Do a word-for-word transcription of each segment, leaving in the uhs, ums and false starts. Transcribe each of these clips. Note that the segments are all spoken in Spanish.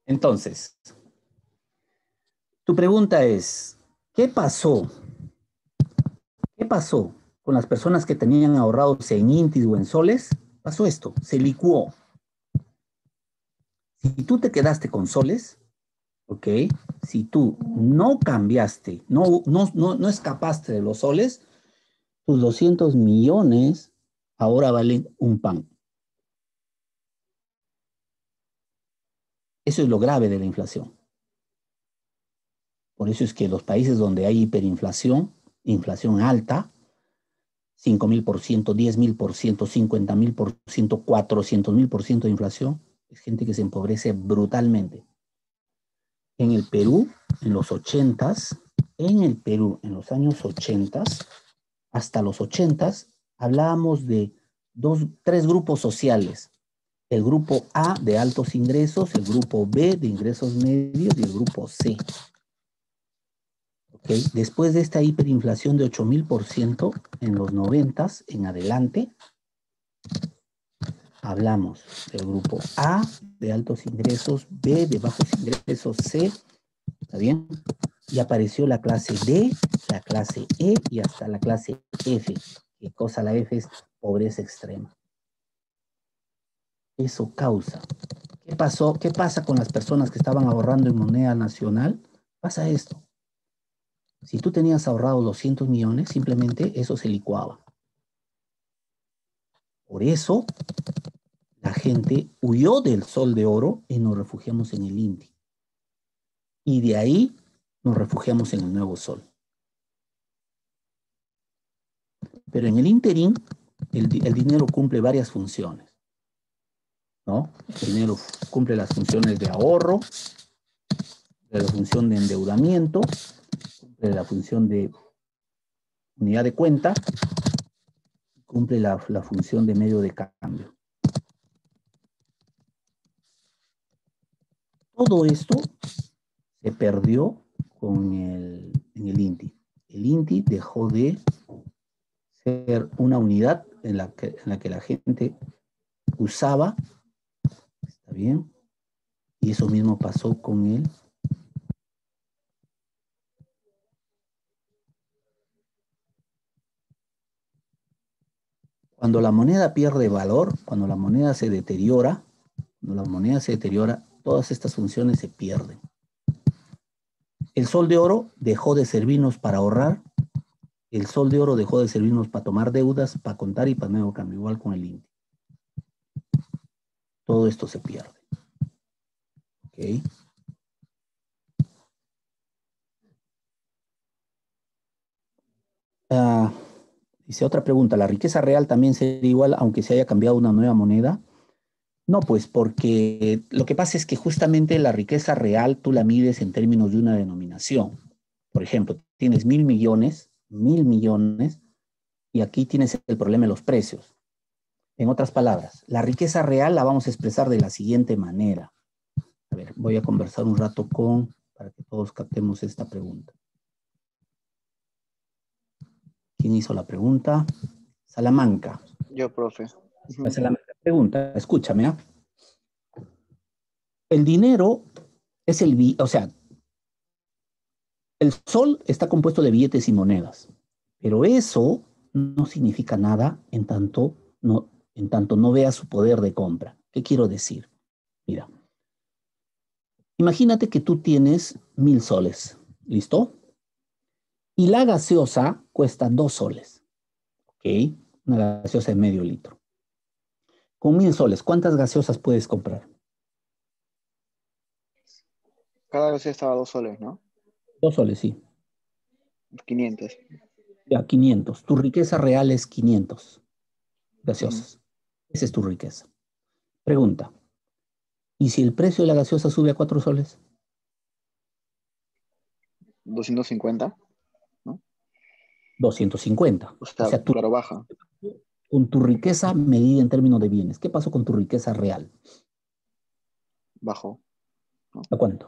Entonces, tu pregunta es, ¿qué pasó? ¿Qué pasó con las personas que tenían ahorrados en Intis o en soles? Pasó esto, se licuó. Si tú te quedaste con soles, ¿ok? Si tú no cambiaste, no, no, no, no escapaste de los soles, tus doscientos millones ahora valen un pan. Eso es lo grave de la inflación. Por eso es que los países donde hay hiperinflación, inflación alta, cinco mil por ciento, diez mil por ciento, cincuenta mil por ciento, cuatrocientos mil por ciento de inflación, es gente que se empobrece brutalmente. En el Perú, en los ochentas, en el Perú, en los años ochentas, hasta los ochentas, hablábamos de dos, tres grupos sociales. El grupo A de altos ingresos, el grupo B de ingresos medios y el grupo C. ¿Okay? Después de esta hiperinflación de ocho mil por ciento en los noventas en adelante, hablamos del grupo A de altos ingresos, B de bajos ingresos, C, ¿está bien? Y apareció la clase D, la clase E y hasta la clase F. ¿Qué cosa la F es? Pobreza extrema. Eso causa. ¿Qué pasó? ¿Qué pasa con las personas que estaban ahorrando en moneda nacional? Pasa esto. Si tú tenías ahorrado doscientos millones, simplemente eso se licuaba. Por eso, la gente huyó del sol de oro y nos refugiamos en el INTI. Y de ahí nos refugiamos en el nuevo sol. Pero en el interín, el, el dinero cumple varias funciones, ¿no? El dinero cumple las funciones de ahorro, de la función de endeudamiento, cumple la función de unidad de cuenta, cumple la, la función de medio de cambio. Todo esto se perdió con el, en el INTI. El INTI dejó de ser una unidad en la que, en la, que la gente usaba, ¿está bien? Y eso mismo pasó con el cuando la moneda pierde valor, cuando la moneda se deteriora, cuando la moneda se deteriora, todas estas funciones se pierden. El sol de oro dejó de servirnos para ahorrar, el sol de oro dejó de servirnos para tomar deudas, para contar y para nuevo cambio, igual con el INTI. Todo esto se pierde. ¿Ok? Uh, dice otra pregunta, ¿la riqueza real también sería igual aunque se haya cambiado una nueva moneda? No, pues porque lo que pasa es que justamente la riqueza real tú la mides en términos de una denominación. Por ejemplo, tienes mil millones, mil millones, y aquí tienes el problema de los precios. En otras palabras, la riqueza real la vamos a expresar de la siguiente manera. A ver, voy a conversar un rato con, para que todos captemos esta pregunta. ¿Quién hizo la pregunta? Salamanca. Yo, profe. Salamanca pregunta, escúchame, ¿eh? El dinero es el, o sea, el sol está compuesto de billetes y monedas, pero eso no significa nada en tanto no, en tanto no veas su poder de compra. ¿Qué quiero decir? Mira, imagínate que tú tienes mil soles, ¿listo? Y la gaseosa cuesta dos soles, ¿ok? Una gaseosa de medio litro. Con mil soles, ¿cuántas gaseosas puedes comprar? Cada vez estaba dos soles, ¿no? Dos soles, sí. quinientos. Ya, quinientos. Tu riqueza real es quinientos gaseosas. Uh-huh. Esa es tu riqueza. Pregunta. ¿Y si el precio de la gaseosa sube a cuatro soles? doscientos cincuenta, ¿no? doscientos cincuenta. O O sea, sea, tu, claro, baja. con tu riqueza medida en términos de bienes. ¿Qué pasó con tu riqueza real? Bajó, ¿no? ¿A cuánto?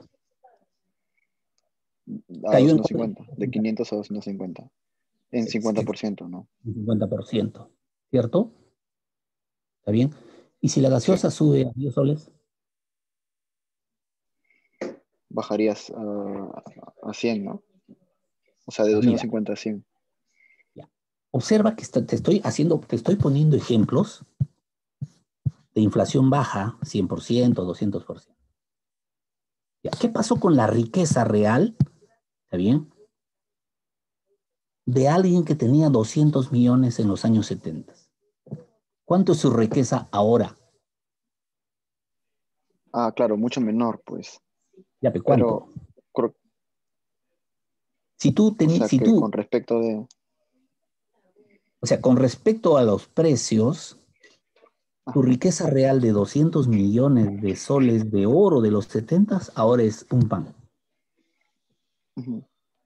A Cayó en doscientos cuánto. cincuenta, de quinientos a doscientos cincuenta. En cincuenta por ciento, ¿no? cincuenta por ciento. ¿Cierto? ¿Está bien? ¿Y si la Sí. gaseosa sube a diez soles? bajarías a, a cien, ¿no? O sea, de doscientos Mira, cincuenta a cien. ya. Observa que está- te estoy haciendo, te estoy poniendo ejemplos de inflación baja, cien por ciento, doscientos por ciento. Ya, ¿qué pasó con la riqueza real? ¿Está bien? De alguien que tenía doscientos millones en los años setenta. ¿Cuánto es su riqueza ahora? Ah, claro, mucho menor, pues. Ya, pe, ¿cuánto? Pero, cor- Si tú, o teni- sea, si que tú, con respecto de... o sea, con respecto a los precios, tu Ajá. riqueza real de doscientos millones de soles de oro de los setenta ahora es un pan. Ujú.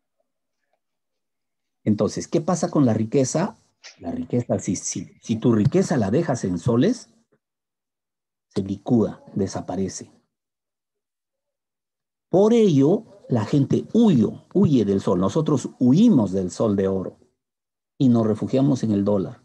Entonces, ¿qué pasa con la riqueza? La riqueza, si, si, si tu riqueza la dejas en soles, se licúa, desaparece. Por ello, la gente huye, huye del sol. Nosotros huimos del sol de oro y nos refugiamos en el dólar.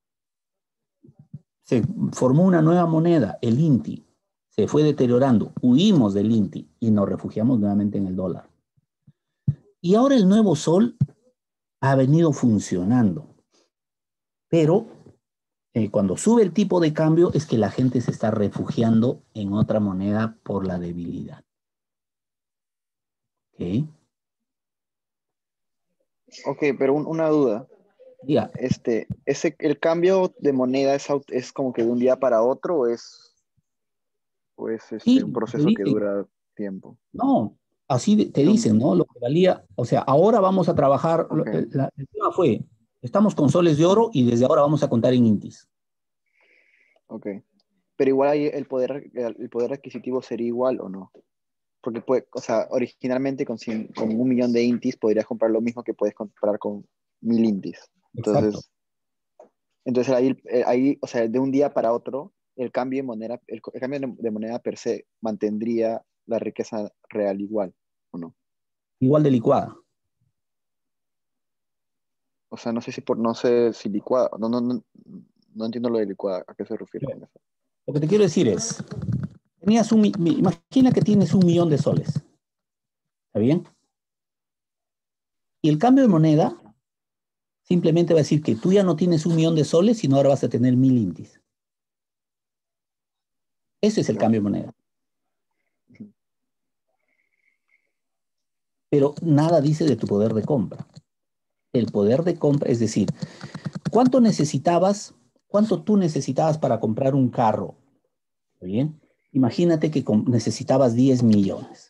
Se formó una nueva moneda, el INTI. Se fue deteriorando, huimos del INTI y nos refugiamos nuevamente en el dólar. Y ahora el nuevo sol ha venido funcionando, pero eh, cuando sube el tipo de cambio es que la gente se está refugiando en otra moneda por la debilidad. ¿Ok? Ok, pero un- una duda. Diga, Este, ese, ¿el cambio de moneda es, au- es como que de un día para otro o es, o es este, un sí, te proceso que dicen, dura tiempo? no, así te De un- dicen, ¿no? Lo que valía, o sea, ahora vamos a trabajar, ok, el, la, el tema fue, estamos con soles de oro y desde ahora vamos a contar en intis. ok. Pero igual ahí el poder, el poder adquisitivo sería igual o no. Porque puede, o sea, originalmente con, cien- con un millón de intis podrías comprar lo mismo que puedes comprar con mil intis. Exacto. Entonces, entonces ahí, eh, ahí, o sea, de un día para otro, el cambio de moneda, el, el cambio de de moneda per se mantendría la riqueza real igual, ¿o no? Igual de licuada. O sea, no sé si por, no sé si licuada, no, no, no, no entiendo lo de licuada, ¿a qué se refiere con eso? Lo que te quiero decir es, tenías un, imagina que tienes un millón de soles, ¿está bien? Y el cambio de Sí, moneda simplemente va a decir que tú ya no tienes un millón de soles, sino ahora vas a tener mil intis. Ese es el ya. cambio de moneda. Ujú. Pero nada dice de tu poder de compra. El poder de compra, es decir, ¿cuánto necesitabas, cuánto tú necesitabas para comprar un carro? ¿Está bien? Imagínate que necesitabas diez millones.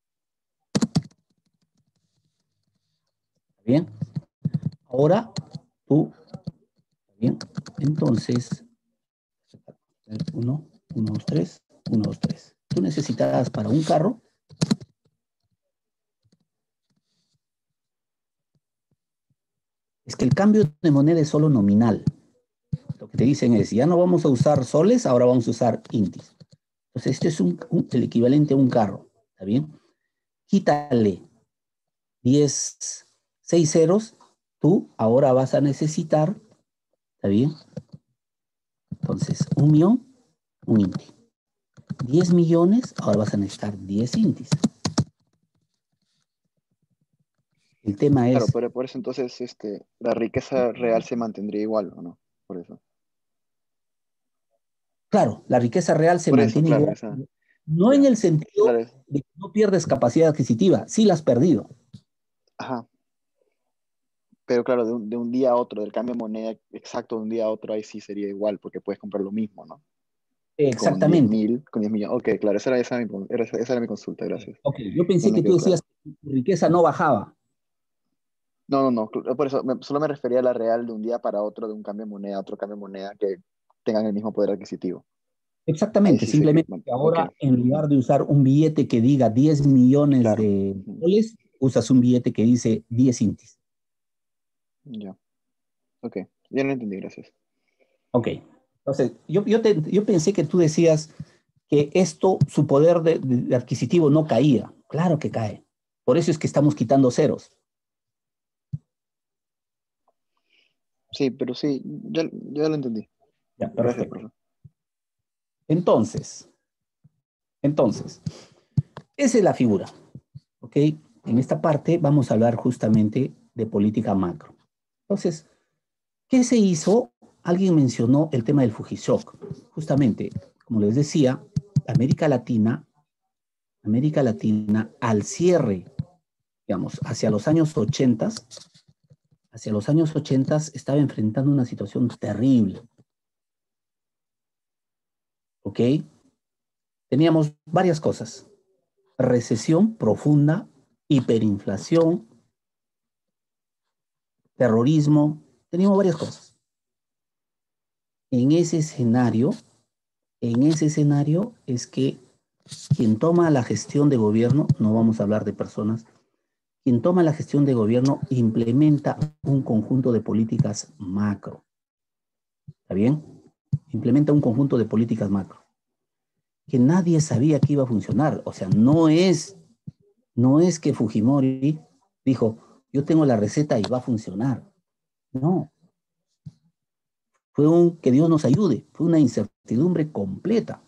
¿Está bien? Ahora tú, ¿está bien? Entonces, uno, uno, dos, tres, uno, dos, tres. Tú necesitabas para un carro, es que el cambio de moneda es solo nominal. Lo que te dicen es, ya no vamos a usar soles, ahora vamos a usar intis. Entonces, este es un, un, el equivalente a un carro, ¿está bien? Quítale diez, seis ceros, tú ahora vas a necesitar, ¿está bien? Entonces, un millón, un inti. diez millones, ahora vas a necesitar diez intis. El tema Claro, es, pero por eso entonces este, la riqueza real se mantendría igual, ¿o no? Por eso. claro, la riqueza real se Por eso, mantiene claro, igual, esa, no en ya. el sentido Claro, es- de que no pierdes capacidad adquisitiva, sí la has perdido. ajá. Pero claro, de un, de un día a otro, del cambio de moneda exacto de un día a otro, ahí sí sería igual, porque puedes comprar lo mismo, ¿no? Con diez Exactamente. mil, con diez millones. Ok, claro, esa era, esa era mi, era- esa era mi consulta, gracias. Ok, yo Ya pensé me que tú quedó decías claro. que tu riqueza no bajaba. No, no, no, cl- por eso me- solo me refería a la real de un día para otro, de un cambio de moneda a otro cambio de moneda que tengan el mismo poder adquisitivo. Ahí Exactamente, sí sé que, simplemente bueno, que ok, ahora en lugar de usar un billete que diga diez millones claro. de Ujú. soles, usas un billete que dice diez intis. Ya, ok, ya lo entendí, gracias. Ok, entonces yo, yo, te- yo pensé que tú decías que esto, su poder de, de adquisitivo no caía. Claro que cae. Por eso es que estamos quitando ceros. Sí, pero sí, ya, ya lo entendí. Ya, Gracias, perfecto. profe. Entonces, entonces, esa es la figura. ¿Ok? En esta parte vamos a hablar justamente de política macro. Entonces, ¿qué se hizo? Alguien mencionó el tema del Fujishock. Justamente, como les decía, América Latina, América Latina al cierre, digamos, hacia los años ochenta, hacia los años ochenta estaba enfrentando una situación terrible. ¿Ok? Teníamos varias cosas. Recesión profunda, hiperinflación, terrorismo, teníamos varias cosas. En ese escenario, en ese escenario es que quien toma la gestión de gobierno, no vamos a hablar de personas, quien toma la gestión de gobierno implementa un conjunto de políticas macro. ¿Está bien? Implementa un conjunto de políticas macro que nadie sabía que iba a funcionar. O sea, no es, no es que Fujimori dijo, yo tengo la receta y va a funcionar. No. Fue un que Dios nos ayude. Fue una incertidumbre completa.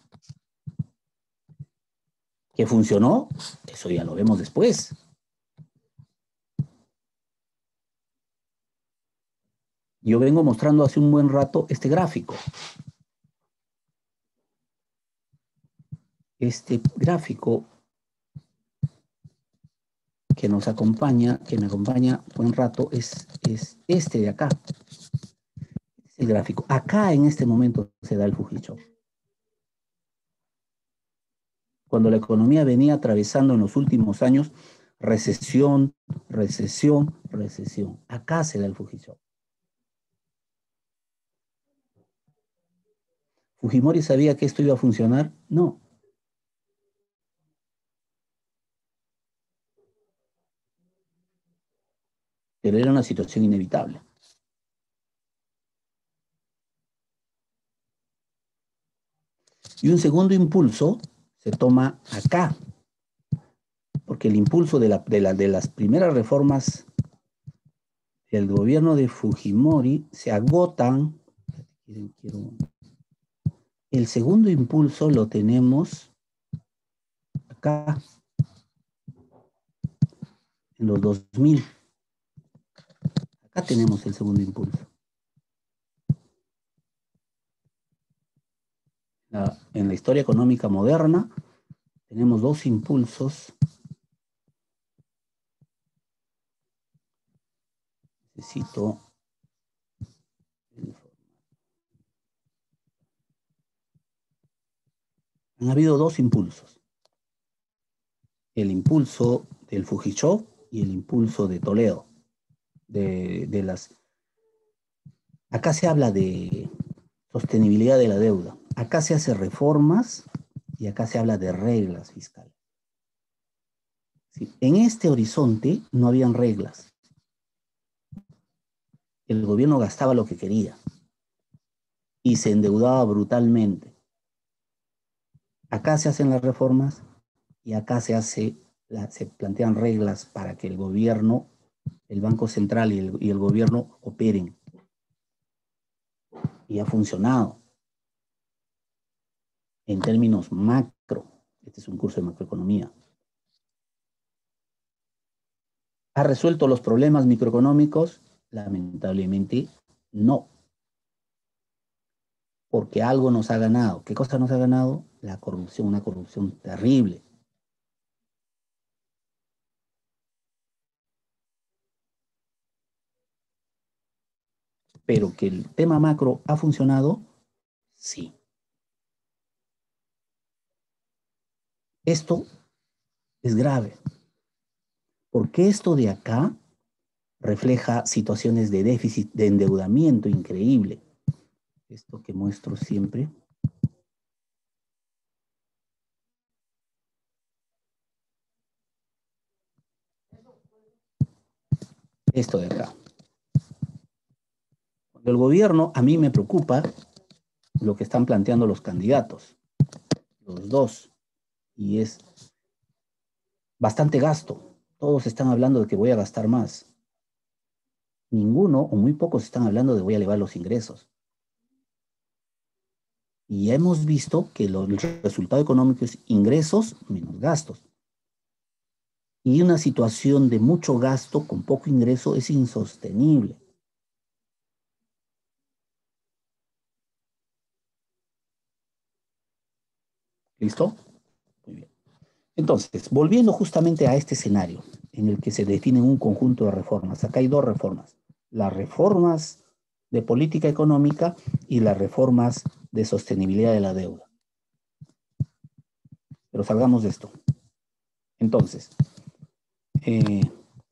¿Que funcionó? Eso ya lo vemos después. Yo vengo mostrando hace un buen rato este gráfico. Este gráfico que nos acompaña, que me acompaña buen rato, es, es este de acá. Es el gráfico. Acá en este momento se da el Fujishock. Cuando la economía venía atravesando en los últimos años recesión, recesión, recesión. Acá se da el Fujishock. ¿Fujimori sabía que esto iba a funcionar? No. Pero era una situación inevitable. Y un segundo impulso se toma acá, porque el impulso de, la, de, la, de las primeras reformas del gobierno de Fujimori se agotan. El segundo impulso lo tenemos acá, en los dos mil. Acá tenemos el segundo impulso. La, en la historia económica moderna tenemos dos impulsos. Necesito... Han habido dos impulsos. El impulso del Fujishock y el impulso de Toledo. De, de las... Acá se habla de sostenibilidad de la deuda. Acá se hace reformas y acá se habla de reglas fiscales. ¿Sí? En este horizonte no habían reglas. El gobierno gastaba lo que quería y se endeudaba brutalmente. Acá se hacen las reformas y acá se, hace, la, se plantean reglas para que el gobierno, el Banco Central y el, y el gobierno operen. Y ha funcionado. En términos macro, este es un curso de macroeconomía. ¿Ha resuelto los problemas microeconómicos? Lamentablemente no. Porque algo nos ha ganado. ¿Qué cosa nos ha ganado? La corrupción, una corrupción terrible. Pero que el tema macro ha funcionado, sí. Esto es grave. Porque esto de acá refleja situaciones de déficit, de endeudamiento increíble. Esto que muestro siempre. Esto de acá. Cuando el gobierno, a mí me preocupa lo que están planteando los candidatos, los dos, y es bastante gasto. Todos están hablando de que voy a gastar más. Ninguno o muy pocos están hablando de voy a elevar los ingresos. Y ya hemos visto que lo, el resultado económico es ingresos menos gastos. Y una situación de mucho gasto con poco ingreso es insostenible. ¿Listo? Muy bien. Entonces, volviendo justamente a este escenario en el que se definen un conjunto de reformas. Acá hay dos reformas. Las reformas de política económica y las reformas de sostenibilidad de la deuda. Pero salgamos de esto. Entonces, eh,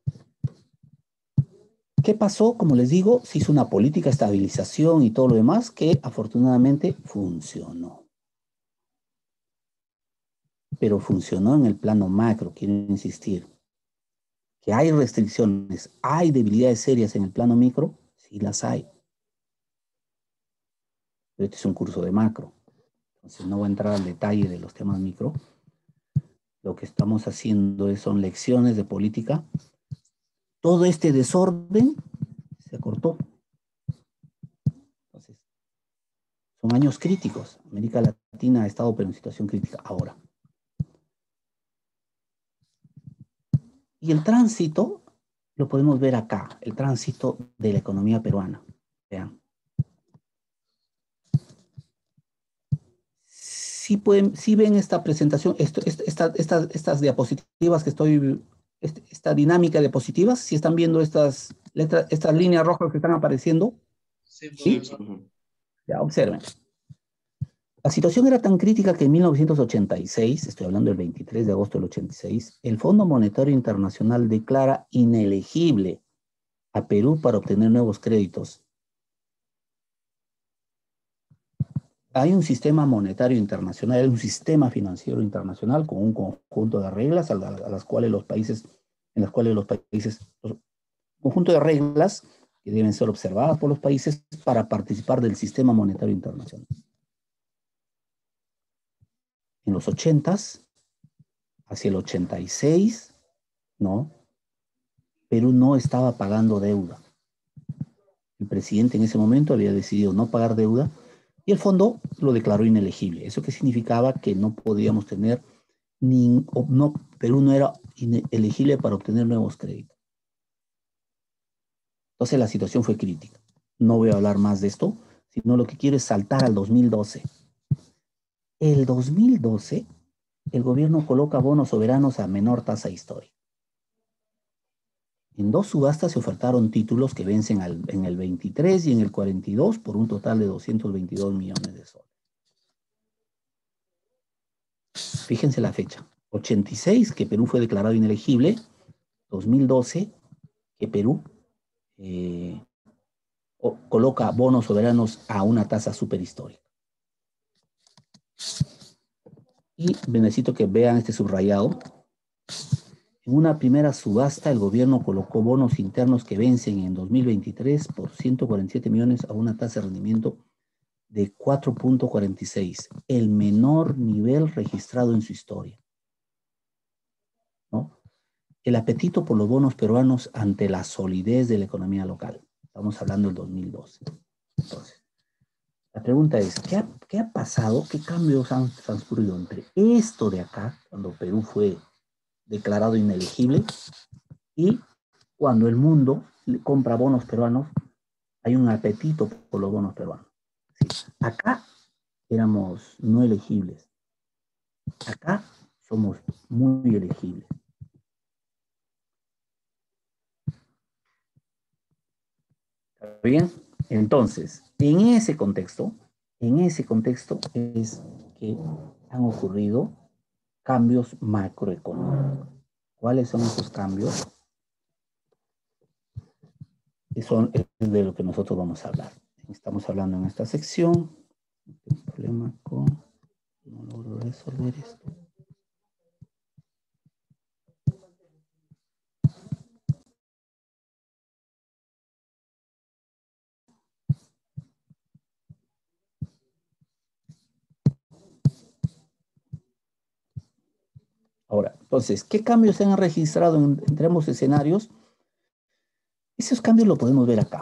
¿qué pasó? Como les digo, se hizo una política de estabilización y todo lo demás que afortunadamente funcionó. Pero funcionó en el plano macro, quiero insistir. Que hay restricciones, hay debilidades serias en el plano micro, sí las hay. Pero este es un curso de macro. Entonces no voy a entrar al detalle de los temas micro. Lo que estamos haciendo es, son lecciones de política. Todo este desorden se acortó. Entonces, son años críticos. América Latina ha estado pero en situación crítica ahora. Y el tránsito lo podemos ver acá, el tránsito de la economía peruana. Vean. Sí, pueden, sí ven esta presentación, esto, esta, esta, estas diapositivas que estoy, este, esta dinámica de diapositivas, si están viendo estas, letras, estas líneas rojas que están apareciendo. Sí, ¿Sí? profesor. Ya, observen. La situación era tan crítica que en mil novecientos ochenta y seis, estoy hablando del veintitrés de agosto del ochenta y seis, el Fondo Monetario Internacional declara inelegible a Perú para obtener nuevos créditos. Hay un sistema monetario internacional, hay un sistema financiero internacional con un conjunto de reglas a, la, a las cuales los países, en las cuales los países, los, conjunto de reglas que deben ser observadas por los países para participar del sistema monetario internacional. En los ochentas, hacia el ochenta y seis, ¿no? Perú no estaba pagando deuda. El presidente en ese momento había decidido no pagar deuda y el fondo lo declaró inelegible. ¿Eso qué significaba? Que no podíamos tener, ni, no, Perú no era elegible para obtener nuevos créditos. Entonces la situación fue crítica. No voy a hablar más de esto, sino lo que quiero es saltar al dos mil doce. El dos mil doce, el gobierno coloca bonos soberanos a menor tasa histórica. En dos subastas se ofertaron títulos que vencen al, en el veintitrés y en el cuarenta y dos por un total de doscientos veintidós millones de soles. Fíjense la fecha. ochenta y seis, que Perú fue declarado inelegible. dos mil doce, que Perú eh, o, coloca bonos soberanos a una tasa superhistórica. Y necesito que vean este subrayado. En una primera subasta, el gobierno colocó bonos internos que vencen en dos mil veintitrés por ciento cuarenta y siete millones a una tasa de rendimiento de cuatro punto cuarenta y seis, el menor nivel registrado en su historia, ¿no? El apetito por los bonos peruanos ante la solidez de la economía local. Estamos hablando del dos mil doce. Entonces, la pregunta es, ¿qué ha, qué ha pasado? ¿Qué cambios han transcurrido entre esto de acá, cuando Perú fue declarado inelegible, y cuando el mundo compra bonos peruanos? Hay un apetito por los bonos peruanos. Sí. Acá éramos no elegibles. Acá somos muy elegibles. ¿Está bien? Entonces, en ese contexto, en ese contexto es que han ocurrido cambios macroeconómicos. ¿Cuáles son esos cambios? Que son de lo que nosotros vamos a hablar. Estamos hablando en esta sección. ¿Qué problema con... No logro resolver esto. Ahora, entonces, ¿qué cambios se han registrado en, entre ambos escenarios? Esos cambios los podemos ver acá.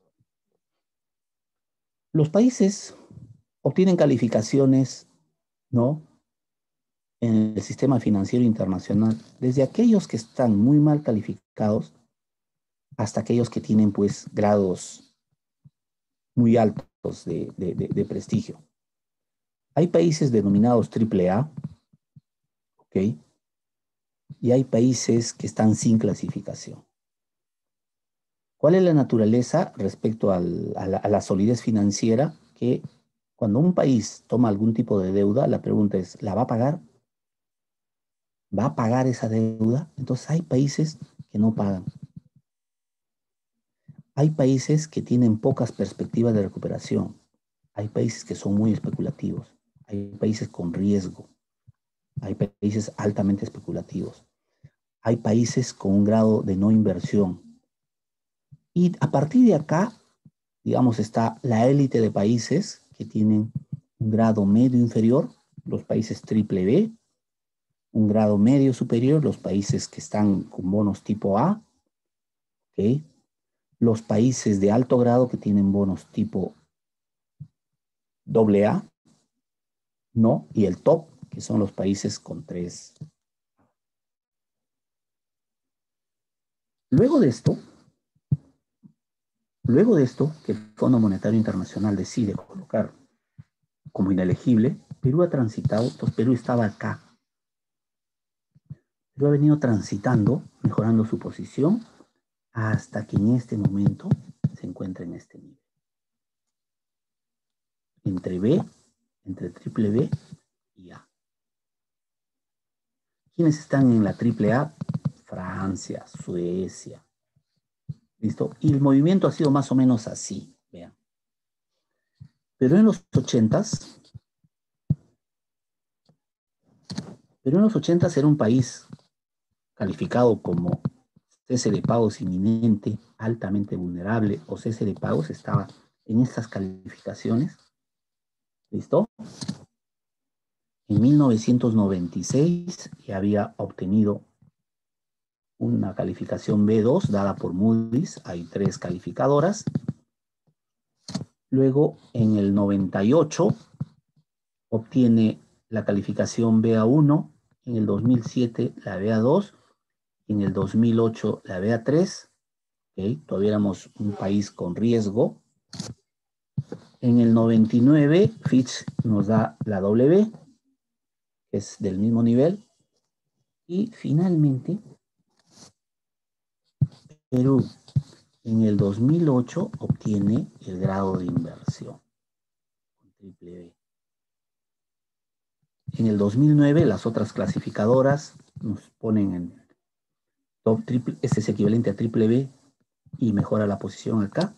Los países obtienen calificaciones, ¿no?, en el el sistema financiero internacional, desde aquellos que están muy mal calificados hasta aquellos que tienen pues grados muy altos de, de, de, de prestigio. Hay países denominados triple A, ¿ok? Y hay países que están sin clasificación. ¿Cuál es la naturaleza respecto al, a, la, a la solidez financiera? Que cuando un país toma algún tipo de deuda, la pregunta es, ¿la va a pagar? ¿Va a pagar esa deuda? Entonces hay países que no pagan. Hay países que tienen pocas perspectivas de recuperación. Hay países que son muy especulativos. Hay países con riesgo. Hay países altamente especulativos. Hay países con un grado de no inversión. Y a partir de acá, digamos, está la élite de países que tienen un grado medio inferior, los países triple B, un grado medio superior, los países que están con bonos tipo A, ¿ok? Los países de alto grado que tienen bonos tipo doble A, ¿no? Y el top, que son los países con tres. Luego de esto, luego de esto, que el Fondo Monetario Internacional decide colocar como inelegible, Perú ha transitado, pues Perú estaba acá. Perú ha venido transitando, mejorando su posición, hasta que en este momento se encuentra en este nivel. Entre B, entre triple B y A. ¿Quiénes están en la triple A? Francia, Suecia. ¿Listo? Y el movimiento ha sido más o menos así, vean. Pero en los ochentas, pero en los ochentas era un país calificado como cese de pagos inminente, altamente vulnerable o cese de pagos, estaba en estas calificaciones. ¿Listo? En mil novecientos noventa y seis ya había obtenido una calificación B dos dada por Moody's, hay tres calificadoras. Luego, en el noventa y ocho, obtiene la calificación B A uno, en el dos mil siete la B A dos, en el dos mil ocho la B A tres, ¿okay? Todavía éramos un país con riesgo. En el noventa y nueve, Fitch nos da la W, que es del mismo nivel. Y finalmente, Perú en el dos mil ocho obtiene el grado de inversión con triple B. En el dos mil nueve las otras clasificadoras nos ponen en top triple, este es equivalente a triple B y mejora la posición acá.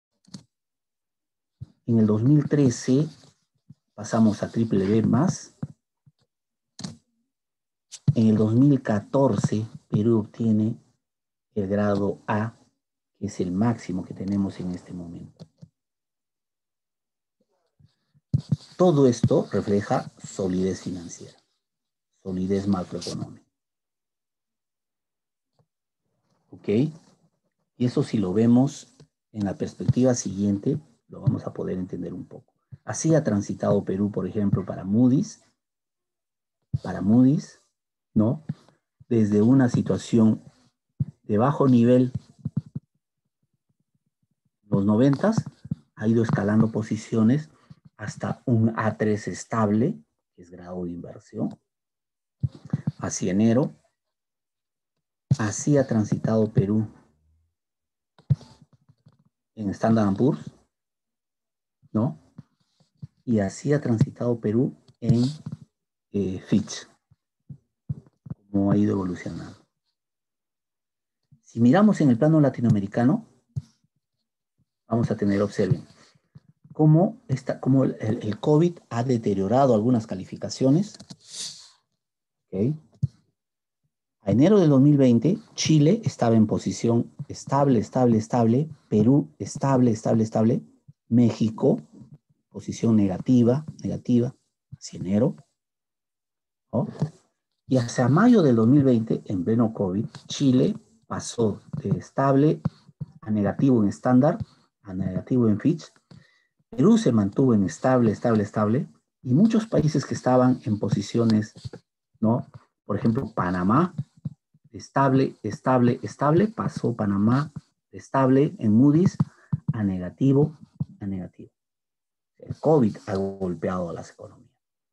En el dos mil trece pasamos a triple B más. En el dos mil catorce Perú obtiene el grado A, que es el máximo que tenemos en este momento. Todo esto refleja solidez financiera, solidez macroeconómica. ¿Ok? Y eso, si lo vemos en la perspectiva siguiente, lo vamos a poder entender un poco. Así ha transitado Perú, por ejemplo, para Moody's, para Moody's, ¿no? Desde una situación de bajo nivel, los noventas, ha ido escalando posiciones hasta un A tres estable, que es grado de inversión, hacia enero. Así ha transitado Perú en Standard and Poor's, ¿no? Y así ha transitado Perú en eh, Fitch, como ha ido evolucionando. Si miramos en el plano latinoamericano, vamos a tener, observen, cómo, esta, cómo el, el COVID ha deteriorado algunas calificaciones. ¿Okay? A enero del dos mil veinte, Chile estaba en posición estable, estable, estable. Perú, estable, estable, estable. México, posición negativa, negativa, hacia enero, ¿no? Y hacia mayo del dos mil veinte, en pleno COVID, Chile pasó de estable a negativo en estándar, a negativo en Fitch. Perú se mantuvo en estable, estable, estable. Y muchos países que estaban en posiciones ¿no? Por ejemplo, Panamá, estable, estable, estable, pasó Panamá estable en Moody's a negativo, a negativo. El COVID ha golpeado a las economías.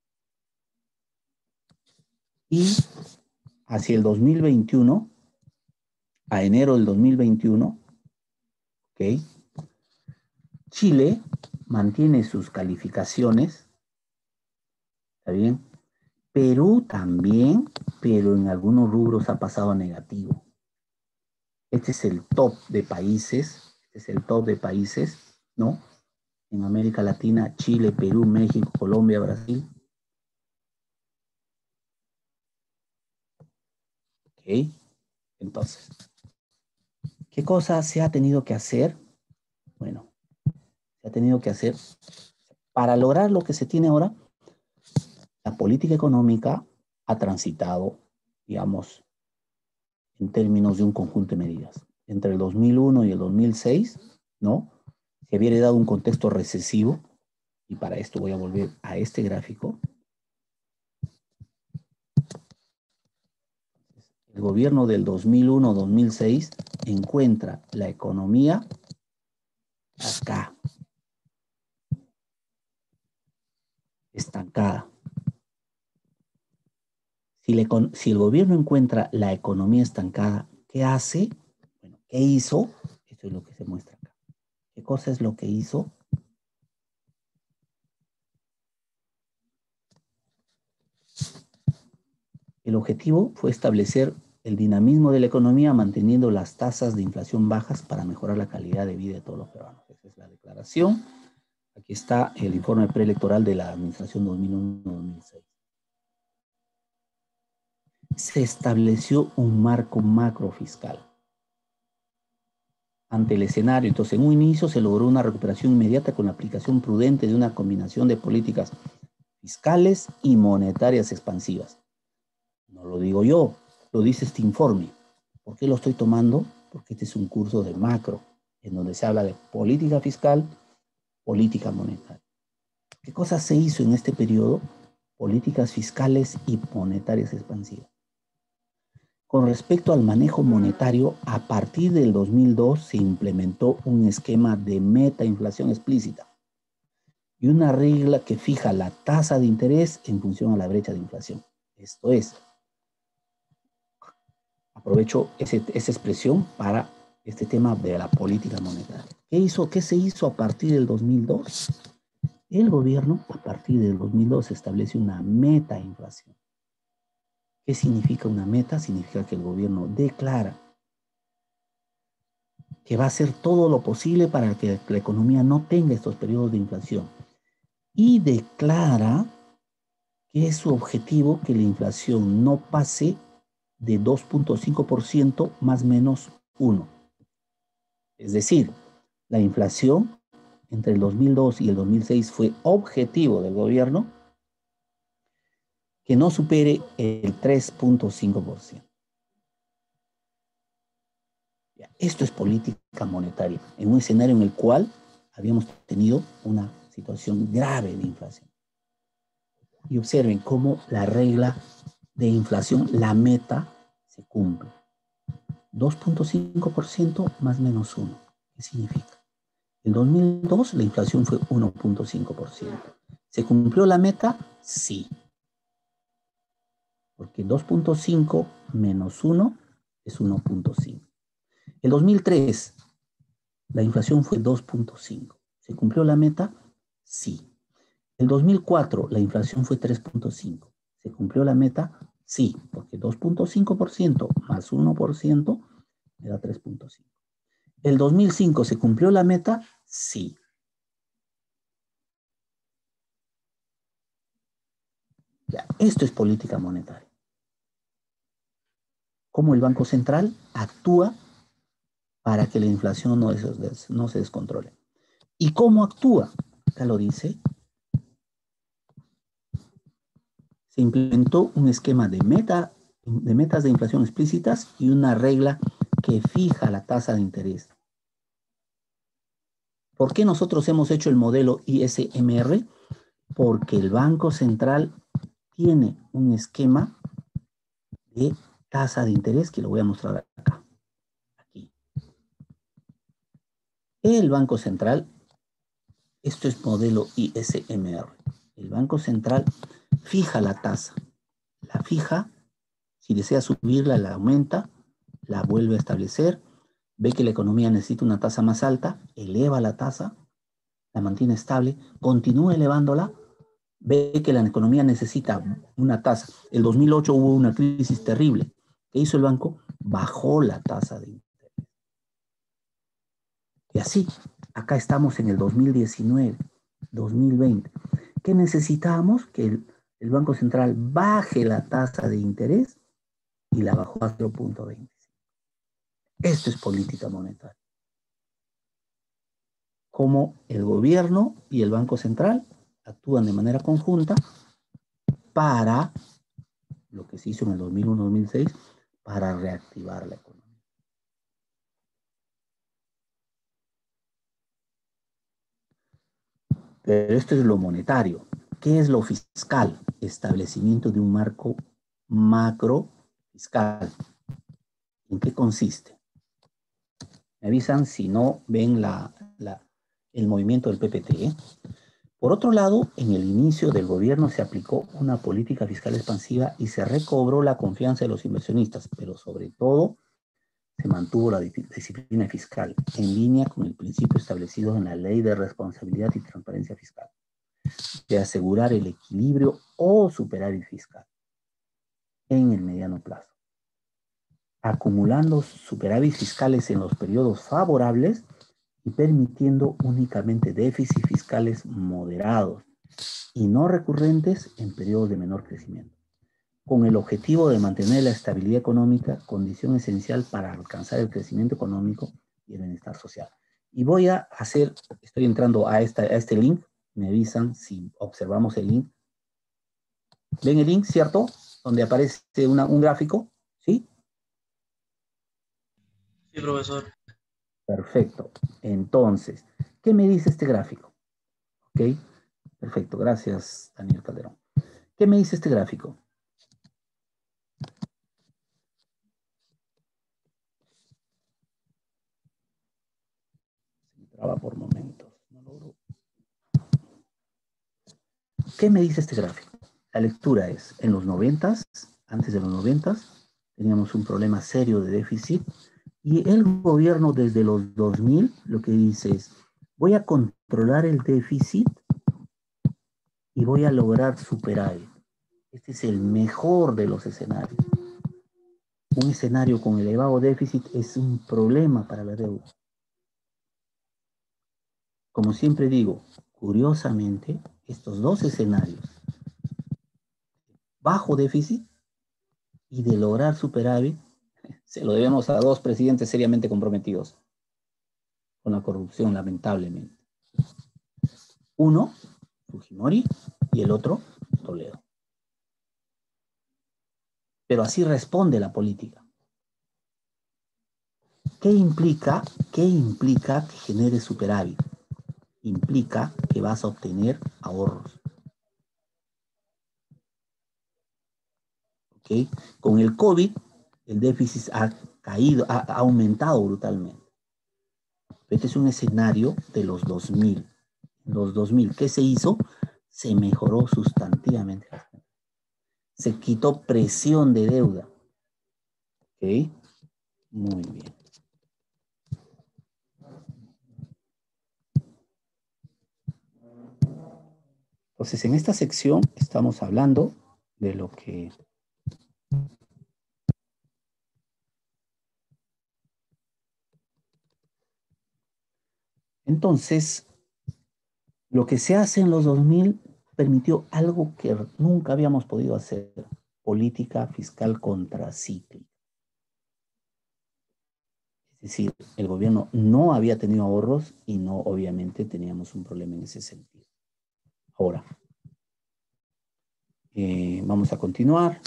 Y hacia el dos mil veintiuno, a enero del dos mil veintiuno, ¿ok? Chile mantiene sus calificaciones, ¿está bien? Perú también, pero en algunos rubros ha pasado a negativo. Este es el top de países, este es el top de países, ¿no? En América Latina, Chile, Perú, México, Colombia, Brasil. ¿Ok? Entonces, ¿qué cosa se ha tenido que hacer? Bueno, se ha tenido que hacer para lograr lo que se tiene ahora. La política económica ha transitado, digamos, en términos de un conjunto de medidas. Entre el dos mil uno y el dos mil seis, ¿no? Se había dado un contexto recesivo, y para esto voy a volver a este gráfico. El gobierno del dos mil uno a dos mil seis encuentra la economía acá, estancada. Si, le, si el gobierno encuentra la economía estancada, ¿qué hace? Bueno, ¿qué hizo? Esto es lo que se muestra acá. ¿Qué cosa es lo que hizo? El objetivo fue establecer el dinamismo de la economía manteniendo las tasas de inflación bajas para mejorar la calidad de vida de todos los peruanos. Esa es la declaración. Aquí está el informe preelectoral de la administración dos mil uno a dos mil seis. Se estableció un marco macro fiscal. Ante el escenario, entonces en un inicio se logró una recuperación inmediata con la aplicación prudente de una combinación de políticas fiscales y monetarias expansivas. No lo digo yo, lo dice este informe. ¿Por qué lo estoy tomando? Porque este es un curso de macro, en donde se habla de política fiscal, política monetaria. ¿Qué cosas se hizo en este periodo? Políticas fiscales y monetarias expansivas. Con respecto al manejo monetario, a partir del dos mil dos se implementó un esquema de metainflación explícita y una regla que fija la tasa de interés en función a la brecha de inflación. Esto es, aprovecho ese, esa expresión para este tema de la política monetaria. ¿Qué hizo? ¿Qué se hizo a partir del dos mil dos? El gobierno, a partir del dos mil dos, establece una metainflación. ¿Qué significa una meta? Significa que el gobierno declara que va a hacer todo lo posible para que la economía no tenga estos periodos de inflación. Y declara que es su objetivo que la inflación no pase de dos punto cinco por ciento más menos uno. Es decir, la inflación entre el dos mil dos y el dos mil seis fue objetivo del gobierno que no supere el tres punto cinco por ciento. Esto es política monetaria, en un escenario en el cual habíamos tenido una situación grave de inflación. Y observen cómo la regla de inflación, la meta, se cumple. dos punto cinco por ciento más menos uno. ¿Qué significa? En dos mil dos la inflación fue uno punto cinco por ciento. ¿Se cumplió la meta? Sí. Porque dos punto cinco menos uno es uno punto cinco. El dos mil tres, la inflación fue dos punto cinco. ¿Se cumplió la meta? Sí. El dos mil cuatro, la inflación fue tres punto cinco. ¿Se cumplió la meta? Sí, porque dos punto cinco por ciento más uno por ciento me da tres punto cinco. ¿El dos mil cinco se cumplió la meta? Sí. Ya, esto es política monetaria. ¿Cómo el Banco Central actúa para que la inflación no, no se descontrole? ¿Y cómo actúa? Acá lo dice. Se implementó un esquema de, meta, de metas de inflación explícitas y una regla que fija la tasa de interés. ¿Por qué nosotros hemos hecho el modelo I S M R? Porque el Banco Central tiene un esquema de tasa de interés que lo voy a mostrar acá. Aquí. El Banco Central, esto es modelo I S M R. El Banco Central fija la tasa. La fija, si desea subirla, la aumenta, la vuelve a establecer, ve que la economía necesita una tasa más alta, eleva la tasa, la mantiene estable, continúa elevándola, ve que la economía necesita una tasa. El dos mil ocho hubo una crisis terrible. ¿Qué hizo el banco? Bajó la tasa de interés. Y así, acá estamos en el dos mil diecinueve, dos mil veinte. ¿Qué necesitábamos? Que el, el Banco Central baje la tasa de interés y la bajó a cero punto veinticinco. Esto es política monetaria. Cómo el gobierno y el Banco Central actúan de manera conjunta para lo que se hizo en el dos mil uno dos mil seis para reactivar la economía. Pero esto es lo monetario. ¿Qué es lo fiscal? Establecimiento de un marco macro fiscal. ¿En qué consiste? Me avisan si no ven la, la, el movimiento del P P T. ¿eh? Por otro lado, en el inicio del gobierno se aplicó una política fiscal expansiva y se recobró la confianza de los inversionistas, pero sobre todo se mantuvo la disciplina fiscal en línea con el principio establecido en la Ley de Responsabilidad y Transparencia Fiscal, de asegurar el equilibrio o superávit fiscal en el mediano plazo, acumulando superávit fiscales en los periodos favorables y permitiendo únicamente déficits fiscales moderados y no recurrentes en periodos de menor crecimiento, con el objetivo de mantener la estabilidad económica, condición esencial para alcanzar el crecimiento económico y el bienestar social. Y voy a hacer, estoy entrando a, esta, a este link, me avisan si observamos el link. ¿Ven el link, cierto? Donde aparece una, un gráfico, ¿sí? Sí, profesor. Perfecto. Entonces, ¿qué me dice este gráfico? ¿Ok? Perfecto, gracias, Daniel Calderón. ¿Qué me dice este gráfico? Se traba por momentos. No logro. ¿Qué me dice este gráfico? La lectura es, en los noventas, antes de los noventas, teníamos un problema serio de déficit y el gobierno desde los dos mil lo que dice es, voy a controlar el déficit y voy a lograr superávit. Este es el mejor de los escenarios. Un escenario con elevado déficit es un problema para la deuda. Como siempre digo, curiosamente, estos dos escenarios, bajo déficit y de lograr superávit, se lo debemos a dos presidentes seriamente comprometidos con la corrupción, lamentablemente. Uno, Fujimori, y el otro, Toledo. Pero así responde la política. ¿Qué implica? ¿Qué implica que genere superávit? Implica que vas a obtener ahorros. ¿Okay? Con el COVID, el déficit ha caído, ha, ha aumentado brutalmente. Este es un escenario de los dos mil. Los dos mil, ¿qué se hizo? Se mejoró sustantivamente. Se quitó presión de deuda. ¿Ok? Muy bien. Entonces, en esta sección estamos hablando de lo que entonces, lo que se hace en los dos mil permitió algo que nunca habíamos podido hacer, política fiscal contracíclica. Es decir, el gobierno no había tenido ahorros y no, obviamente, teníamos un problema en ese sentido. Ahora, eh, vamos a continuar.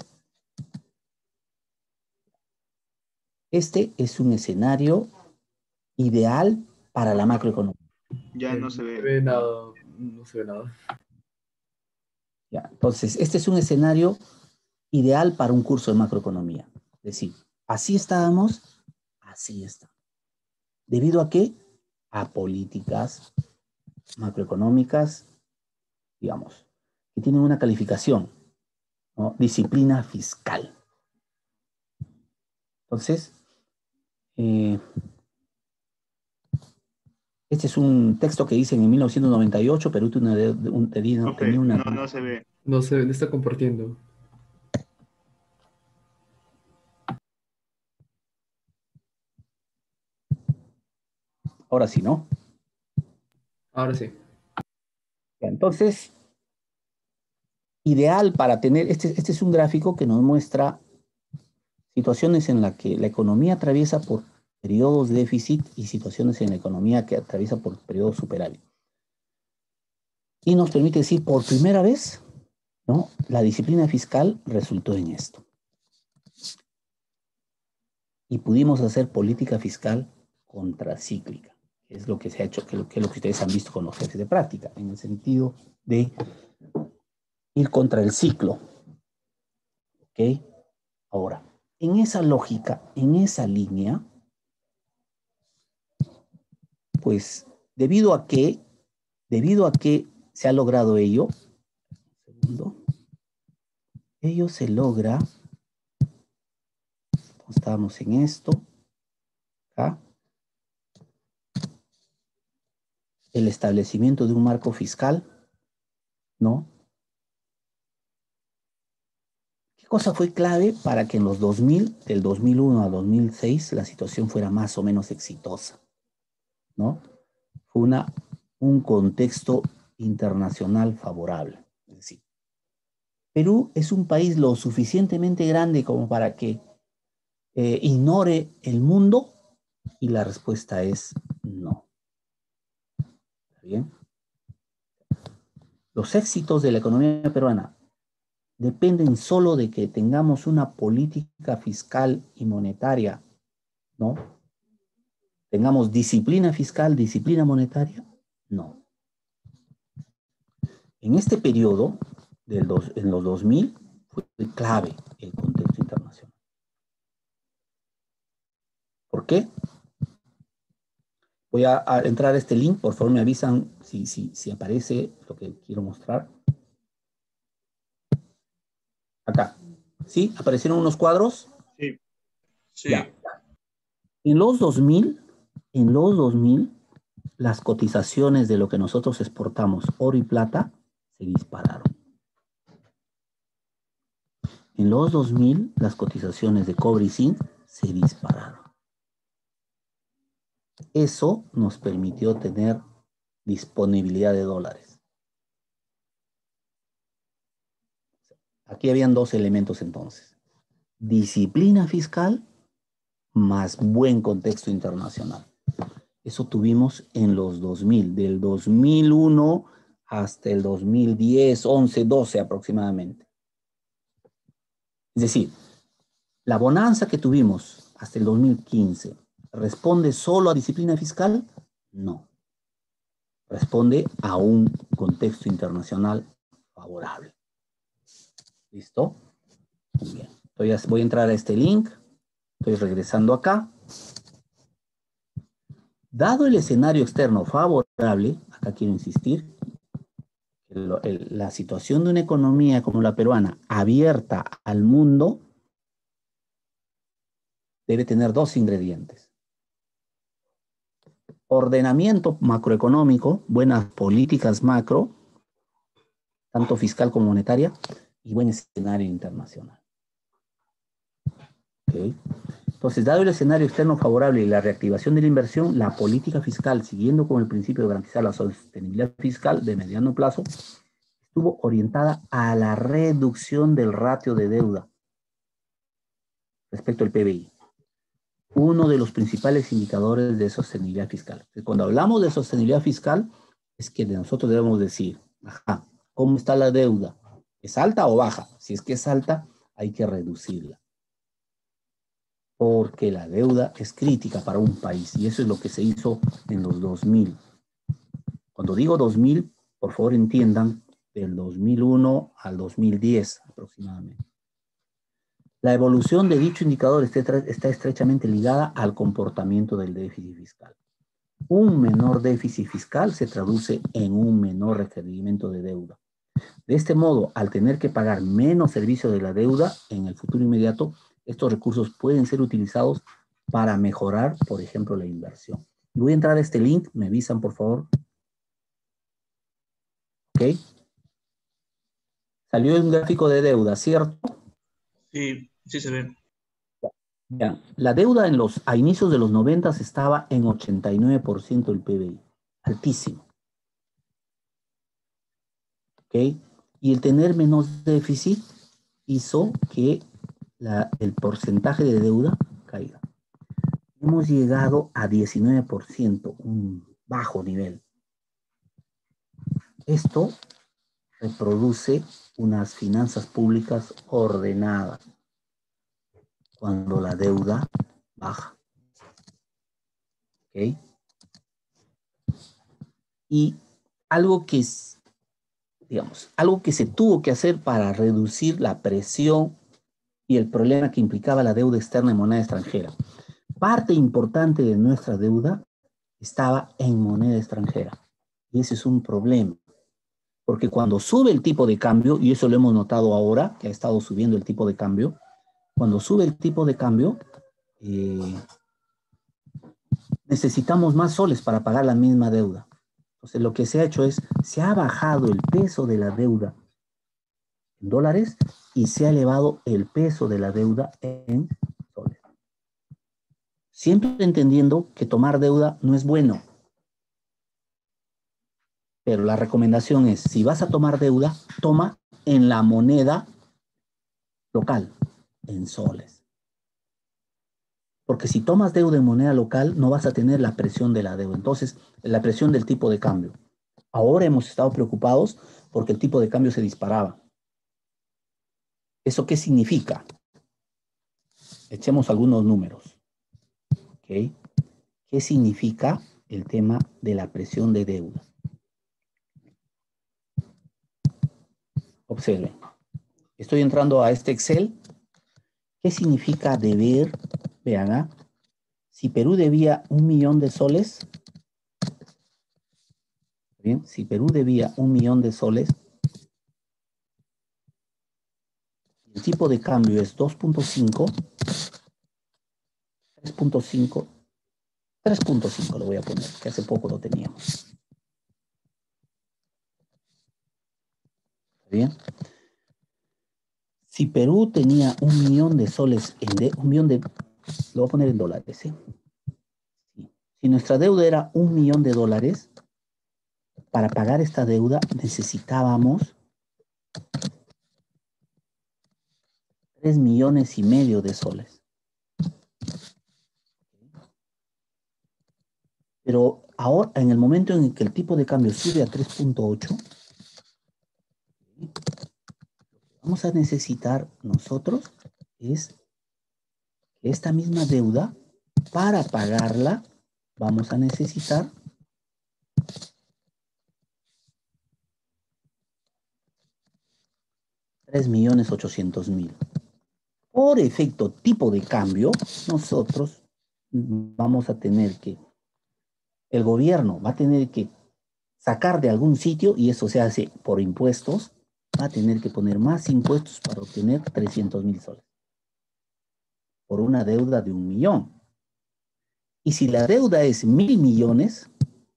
Este es un escenario ideal para la macroeconomía. Ya no se No ve. se ve nada, no se ve nada. Ya, entonces, este es un escenario ideal para un curso de macroeconomía. Es decir, así estábamos, así está. ¿Debido a qué? A políticas macroeconómicas, digamos, que tienen una calificación, ¿no? Disciplina fiscal. Entonces, eh, este es un texto que dicen en mil novecientos noventa y ocho, Perú tenía una, tenía Profe, una... no, no se ve. No se no está compartiendo. Ahora sí, ¿no? Ahora sí. Entonces, ideal para tener, este, este es un gráfico que nos muestra situaciones en las que la economía atraviesa por periodos de déficit y situaciones en la economía que atraviesa por periodos superávit. Y nos permite decir, por primera vez, ¿no? La disciplina fiscal resultó en esto. Y pudimos hacer política fiscal contracíclica, que es lo que se ha hecho, que, lo, que es lo que ustedes han visto con los jefes de práctica, en el sentido de ir contra el ciclo. ¿Ok? Ahora, en esa lógica, en esa línea, pues, debido a que, debido a que se ha logrado ello, segundo, ello se logra, estábamos en esto, acá, el establecimiento de un marco fiscal, ¿no? ¿Qué cosa fue clave para que en los dos mil, del dos mil uno a dos mil seis, la situación fuera más o menos exitosa, ¿no? Fue una, un contexto internacional favorable. Es decir, Perú es un país lo suficientemente grande como para que eh, ignore el mundo, y la respuesta es no. ¿Está bien? Los éxitos de la economía peruana dependen solo de que tengamos una política fiscal y monetaria, ¿no? ¿Tengamos disciplina fiscal, disciplina monetaria? No. En este periodo, del dos, en los dos mil, fue clave el contexto internacional. ¿Por qué? Voy a, a entrar a este link, por favor me avisan si, si, si aparece lo que quiero mostrar. Acá. ¿Sí? ¿Aparecieron unos cuadros? Sí. Sí. Ya. En los dos mil, en los dos mil, las cotizaciones de lo que nosotros exportamos, oro y plata, se dispararon. En los dos mil, las cotizaciones de cobre y zinc se dispararon. Eso nos permitió tener disponibilidad de dólares. Aquí habían dos elementos entonces. Disciplina fiscal más buen contexto internacional. Eso tuvimos en los dos mil, del dos mil uno hasta el dos mil diez, once, doce aproximadamente. Es decir, la bonanza que tuvimos hasta el dos mil quince, ¿responde solo a disciplina fiscal? No. Responde a un contexto internacional favorable. ¿Listo? Muy bien. Entonces voy a entrar a este link. Estoy regresando acá. Dado el escenario externo favorable, acá quiero insistir, el, el, la situación de una economía como la peruana, abierta al mundo, debe tener dos ingredientes. Ordenamiento macroeconómico, buenas políticas macro, tanto fiscal como monetaria, y buen escenario internacional. ¿Okay? Entonces, dado el escenario externo favorable y la reactivación de la inversión, la política fiscal, siguiendo con el principio de garantizar la sostenibilidad fiscal de mediano plazo, estuvo orientada a la reducción del ratio de deuda respecto al P B I. Uno de los principales indicadores de sostenibilidad fiscal. Cuando hablamos de sostenibilidad fiscal, es que nosotros debemos decir, ajá, ¿cómo está la deuda? ¿Es alta o baja? Si es que es alta, hay que reducirla. Porque la deuda es crítica para un país, y eso es lo que se hizo en los dos mil. Cuando digo dos mil, por favor entiendan, del dos mil uno al dos mil diez aproximadamente. La evolución de dicho indicador está, está estrechamente ligada al comportamiento del déficit fiscal. Un menor déficit fiscal se traduce en un menor requerimiento de deuda. De este modo, al tener que pagar menos servicio de la deuda en el futuro inmediato, estos recursos pueden ser utilizados para mejorar, por ejemplo, la inversión. Y voy a entrar a este link, me avisan por favor. ¿Ok? Salió un gráfico de deuda, ¿cierto? Sí, sí se ve. Ya. La deuda en los, a inicios de los noventas estaba en ochenta y nueve por ciento del P B I, altísimo. ¿Ok? Y el tener menos déficit hizo que la, el porcentaje de deuda caiga. Hemos llegado a diecinueve por ciento, un bajo nivel. Esto reproduce unas finanzas públicas ordenadas cuando la deuda baja. ¿Ok? Y algo que es, digamos, algo que se tuvo que hacer para reducir la presión y el problema que implicaba la deuda externa en moneda extranjera. Parte importante de nuestra deuda estaba en moneda extranjera. Y ese es un problema. Porque cuando sube el tipo de cambio, y eso lo hemos notado ahora, que ha estado subiendo el tipo de cambio, cuando sube el tipo de cambio, eh, necesitamos más soles para pagar la misma deuda. Entonces lo que se ha hecho es, se ha bajado el peso de la deuda en dólares y se ha elevado el peso de la deuda en soles. Siempre entendiendo que tomar deuda no es bueno. Pero la recomendación es, si vas a tomar deuda, toma en la moneda local, en soles. Porque si tomas deuda en moneda local, no vas a tener la presión de la deuda. Entonces, la presión del tipo de cambio. Ahora hemos estado preocupados porque el tipo de cambio se disparaba. ¿Eso qué significa? Echemos algunos números. ¿Okay? ¿Qué significa el tema de la presión de deuda? Observen. Estoy entrando a este Excel. ¿Qué significa deber? Vean, ¿ah? Si Perú debía un millón de soles, ¿bien? Si Perú debía un millón de soles, el tipo de cambio es dos punto cinco, tres punto cinco, tres punto cinco lo voy a poner, que hace poco lo teníamos. ¿Bien? Si Perú tenía un millón de soles, en de, un millón de, lo voy a poner en dólares, ¿sí? Si nuestra deuda era un millón de dólares, para pagar esta deuda necesitábamos tres millones y medio de soles. Pero ahora, en el momento en que el tipo de cambio sube a tres punto ocho, vamos a necesitar nosotros es que esta misma deuda, para pagarla, vamos a necesitar tres millones ochocientos mil. Por efecto tipo de cambio, nosotros vamos a tener que, el gobierno va a tener que sacar de algún sitio, y eso se hace por impuestos, va a tener que poner más impuestos para obtener trescientos mil soles. Por una deuda de un millón. Y si la deuda es mil millones,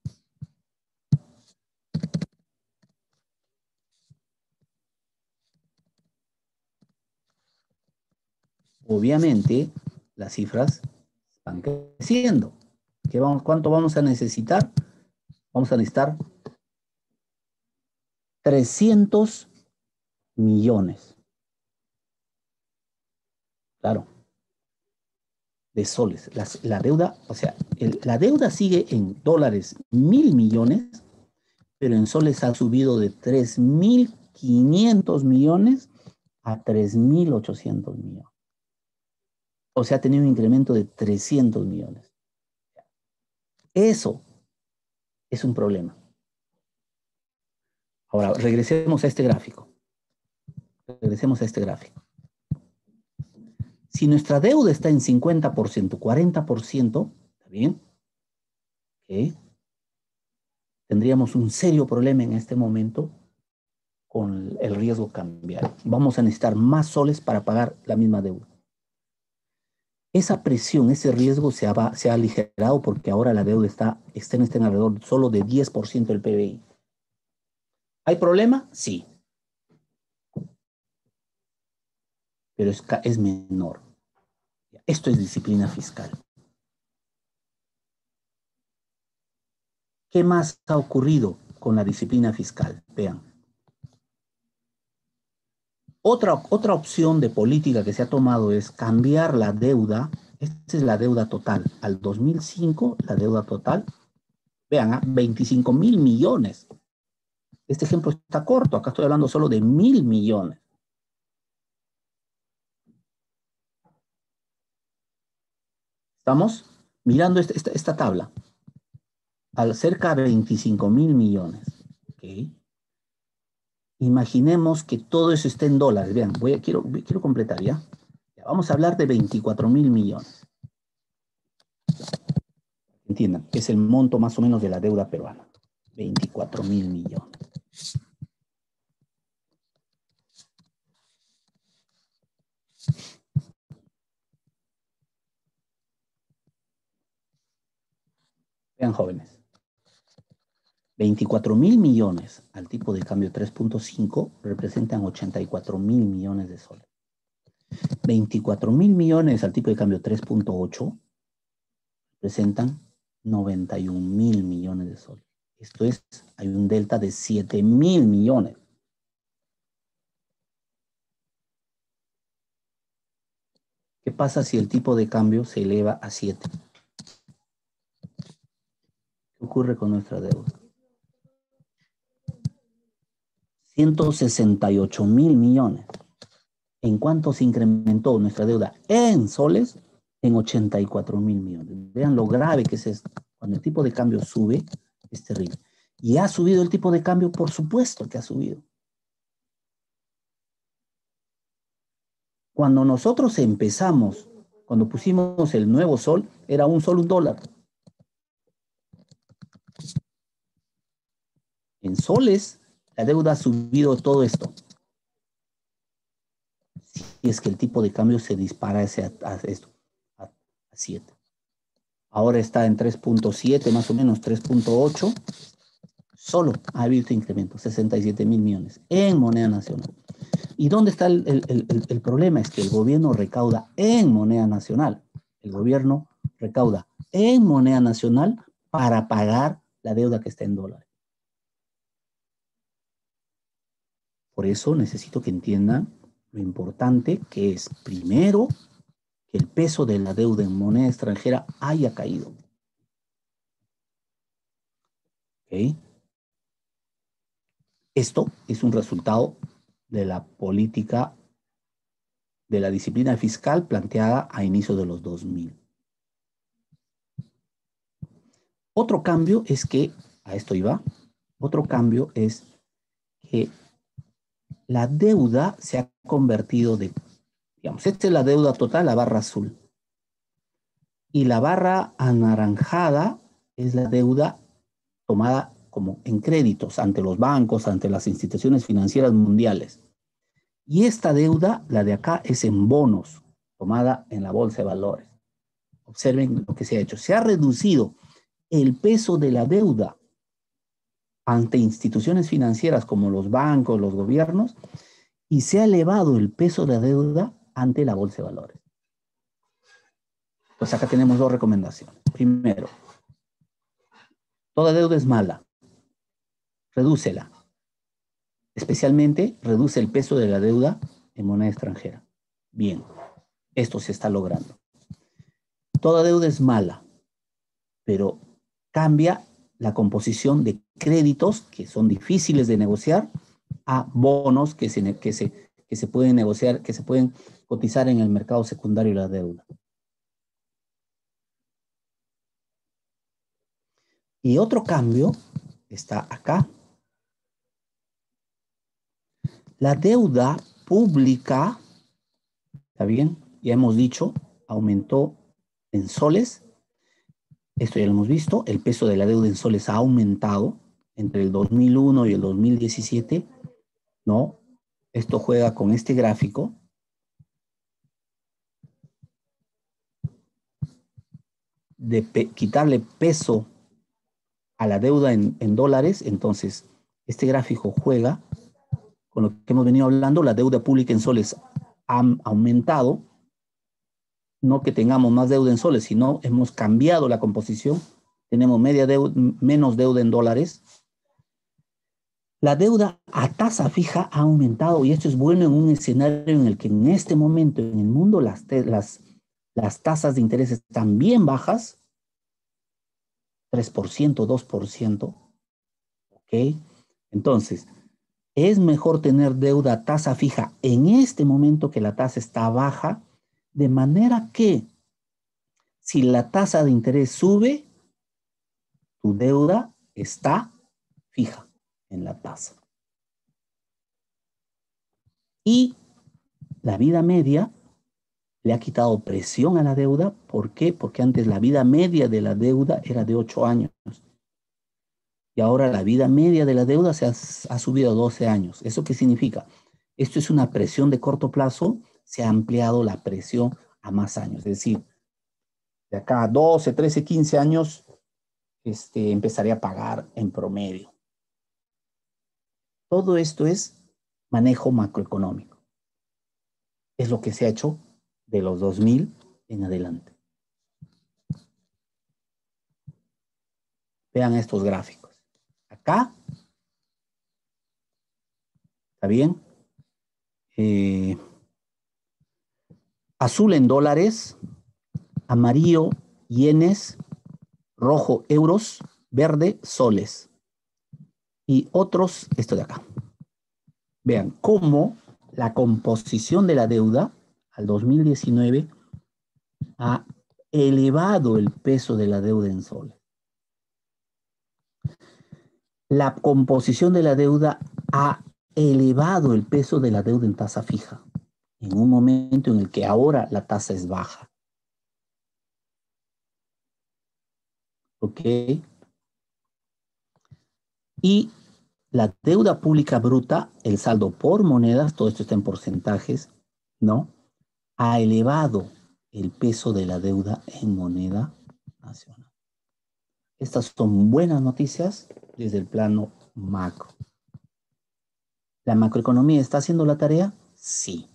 obviamente las cifras van creciendo. ¿Qué vamos, ¿Cuánto vamos a necesitar? Vamos a necesitar trescientos millones. Claro. De soles. La, la deuda, o sea, el, la deuda sigue en dólares mil millones, pero en soles ha subido de tres mil quinientos millones a tres mil ochocientos millones. O sea, ha tenido un incremento de trescientos millones. Eso es un problema. Ahora, regresemos a este gráfico. Regresemos a este gráfico. Si nuestra deuda está en cincuenta por ciento, cuarenta por ciento, ¿está bien? ¿Okay? Tendríamos un serio problema en este momento con el riesgo cambiario. Vamos a necesitar más soles para pagar la misma deuda. Esa presión, ese riesgo se ha, se ha aligerado porque ahora la deuda está, está, está en alrededor solo de diez por ciento del P B I. ¿Hay problema? Sí. Pero es, es menor. Esto es disciplina fiscal. ¿Qué más ha ocurrido con la disciplina fiscal? Vean. Otra, otra opción de política que se ha tomado es cambiar la deuda. Esta es la deuda total. Al dos mil cinco, la deuda total, vean, ¿eh? veinticinco mil millones. Este ejemplo está corto. Acá estoy hablando solo de mil millones. Estamos mirando esta, esta, esta tabla. Al cerca de veinticinco mil millones. ¿Okay? Imaginemos que todo eso esté en dólares. Vean, voy a, quiero, quiero completar ya. ya. Vamos a hablar de veinticuatro mil millones. Entiendan, es el monto más o menos de la deuda peruana. veinticuatro mil millones. Vean, jóvenes. veinticuatro mil millones al tipo de cambio tres punto cinco representan ochenta y cuatro mil millones de soles. veinticuatro mil millones al tipo de cambio tres punto ocho representan noventa y un mil millones de soles. Esto es, hay un delta de siete mil millones. ¿Qué pasa si el tipo de cambio se eleva a siete? ¿Qué ocurre con nuestra deuda? ciento sesenta y ocho mil millones. ¿En cuánto se incrementó nuestra deuda en soles? En ochenta y cuatro mil millones. Vean lo grave que es esto. Cuando el tipo de cambio sube, es terrible. ¿Y ha subido el tipo de cambio? Por supuesto que ha subido. Cuando nosotros empezamos, cuando pusimos el nuevo sol, era un sol, un dólar. En soles, la deuda ha subido todo esto. Si es que el tipo de cambio se dispara a, ese, a esto, a, a siete. Ahora está en tres punto siete, más o menos tres punto ocho. Solo ha habido este incremento, sesenta y siete mil millones en moneda nacional. ¿Y dónde está el, el, el, el problema? Es que el gobierno recauda en moneda nacional. El gobierno recauda en moneda nacional para pagar la deuda que está en dólares. Por eso necesito que entiendan lo importante que es, primero, que el peso de la deuda en moneda extranjera haya caído. ¿Ok? Esto es un resultado de la política de la disciplina fiscal planteada a inicios de los dos mil. Otro cambio es que, a esto iba, otro cambio es que la deuda se ha convertido de, digamos, esta es la deuda total, la barra azul. Y la barra anaranjada es la deuda tomada como en créditos ante los bancos, ante las instituciones financieras mundiales. Y esta deuda, la de acá, es en bonos, tomada en la bolsa de valores. Observen lo que se ha hecho. Se ha reducido el peso de la deuda ante instituciones financieras como los bancos, los gobiernos, y se ha elevado el peso de la deuda ante la bolsa de valores. Pues acá tenemos dos recomendaciones. Primero, toda deuda es mala. Redúcela. Especialmente, reduce el peso de la deuda en moneda extranjera. Bien, esto se está logrando. Toda deuda es mala, pero cambia la composición de créditos que son difíciles de negociar a bonos que se, que se, que se pueden negociar, que se pueden cotizar en el mercado secundario de la deuda. Y otro cambio está acá. La deuda pública, ¿está bien? ya hemos dicho, aumentó en soles. Esto ya lo hemos visto. El peso de la deuda en soles ha aumentado entre el dos mil uno y el dos mil diecisiete, ¿no? Esto juega con este gráfico. De pe quitarle peso a la deuda en, en dólares, entonces este gráfico juega con lo que hemos venido hablando. La deuda pública en soles ha aumentado, no que tengamos más deuda en soles, sino hemos cambiado la composición, tenemos media deuda, menos deuda en dólares. La deuda a tasa fija ha aumentado, y esto es bueno en un escenario en el que en este momento en el mundo las, las, las tasas de interés están bien bajas, tres por ciento, dos por ciento, ¿ok? Entonces, es mejor tener deuda a tasa fija en este momento que la tasa está baja, de manera que si la tasa de interés sube, tu deuda está fija en la tasa. Y la vida media le ha quitado presión a la deuda. ¿Por qué? Porque antes la vida media de la deuda era de ocho años. Y ahora la vida media de la deuda se ha, ha subido a doce años. ¿Eso qué significa? Esto es una presión de corto plazo. Se ha ampliado la presión a más años. Es decir, de acá a doce, trece, quince años, este, empezaría a pagar en promedio. Todo esto es manejo macroeconómico. Es lo que se ha hecho de los dos mil en adelante. Vean estos gráficos. Acá, ¿está bien? Eh, azul en dólares, amarillo yenes, rojo euros, verde soles. Y otros, esto de acá. Vean cómo la composición de la deuda al dos mil diecinueve ha elevado el peso de la deuda en soles. La composición de la deuda ha elevado el peso de la deuda en tasa fija, en un momento en el que ahora la tasa es baja. ¿Ok? Y la deuda pública bruta, el saldo por monedas, todo esto está en porcentajes, ¿no? Ha elevado el peso de la deuda en moneda nacional. Estas son buenas noticias desde el plano macro. ¿La macroeconomía está haciendo la tarea? Sí.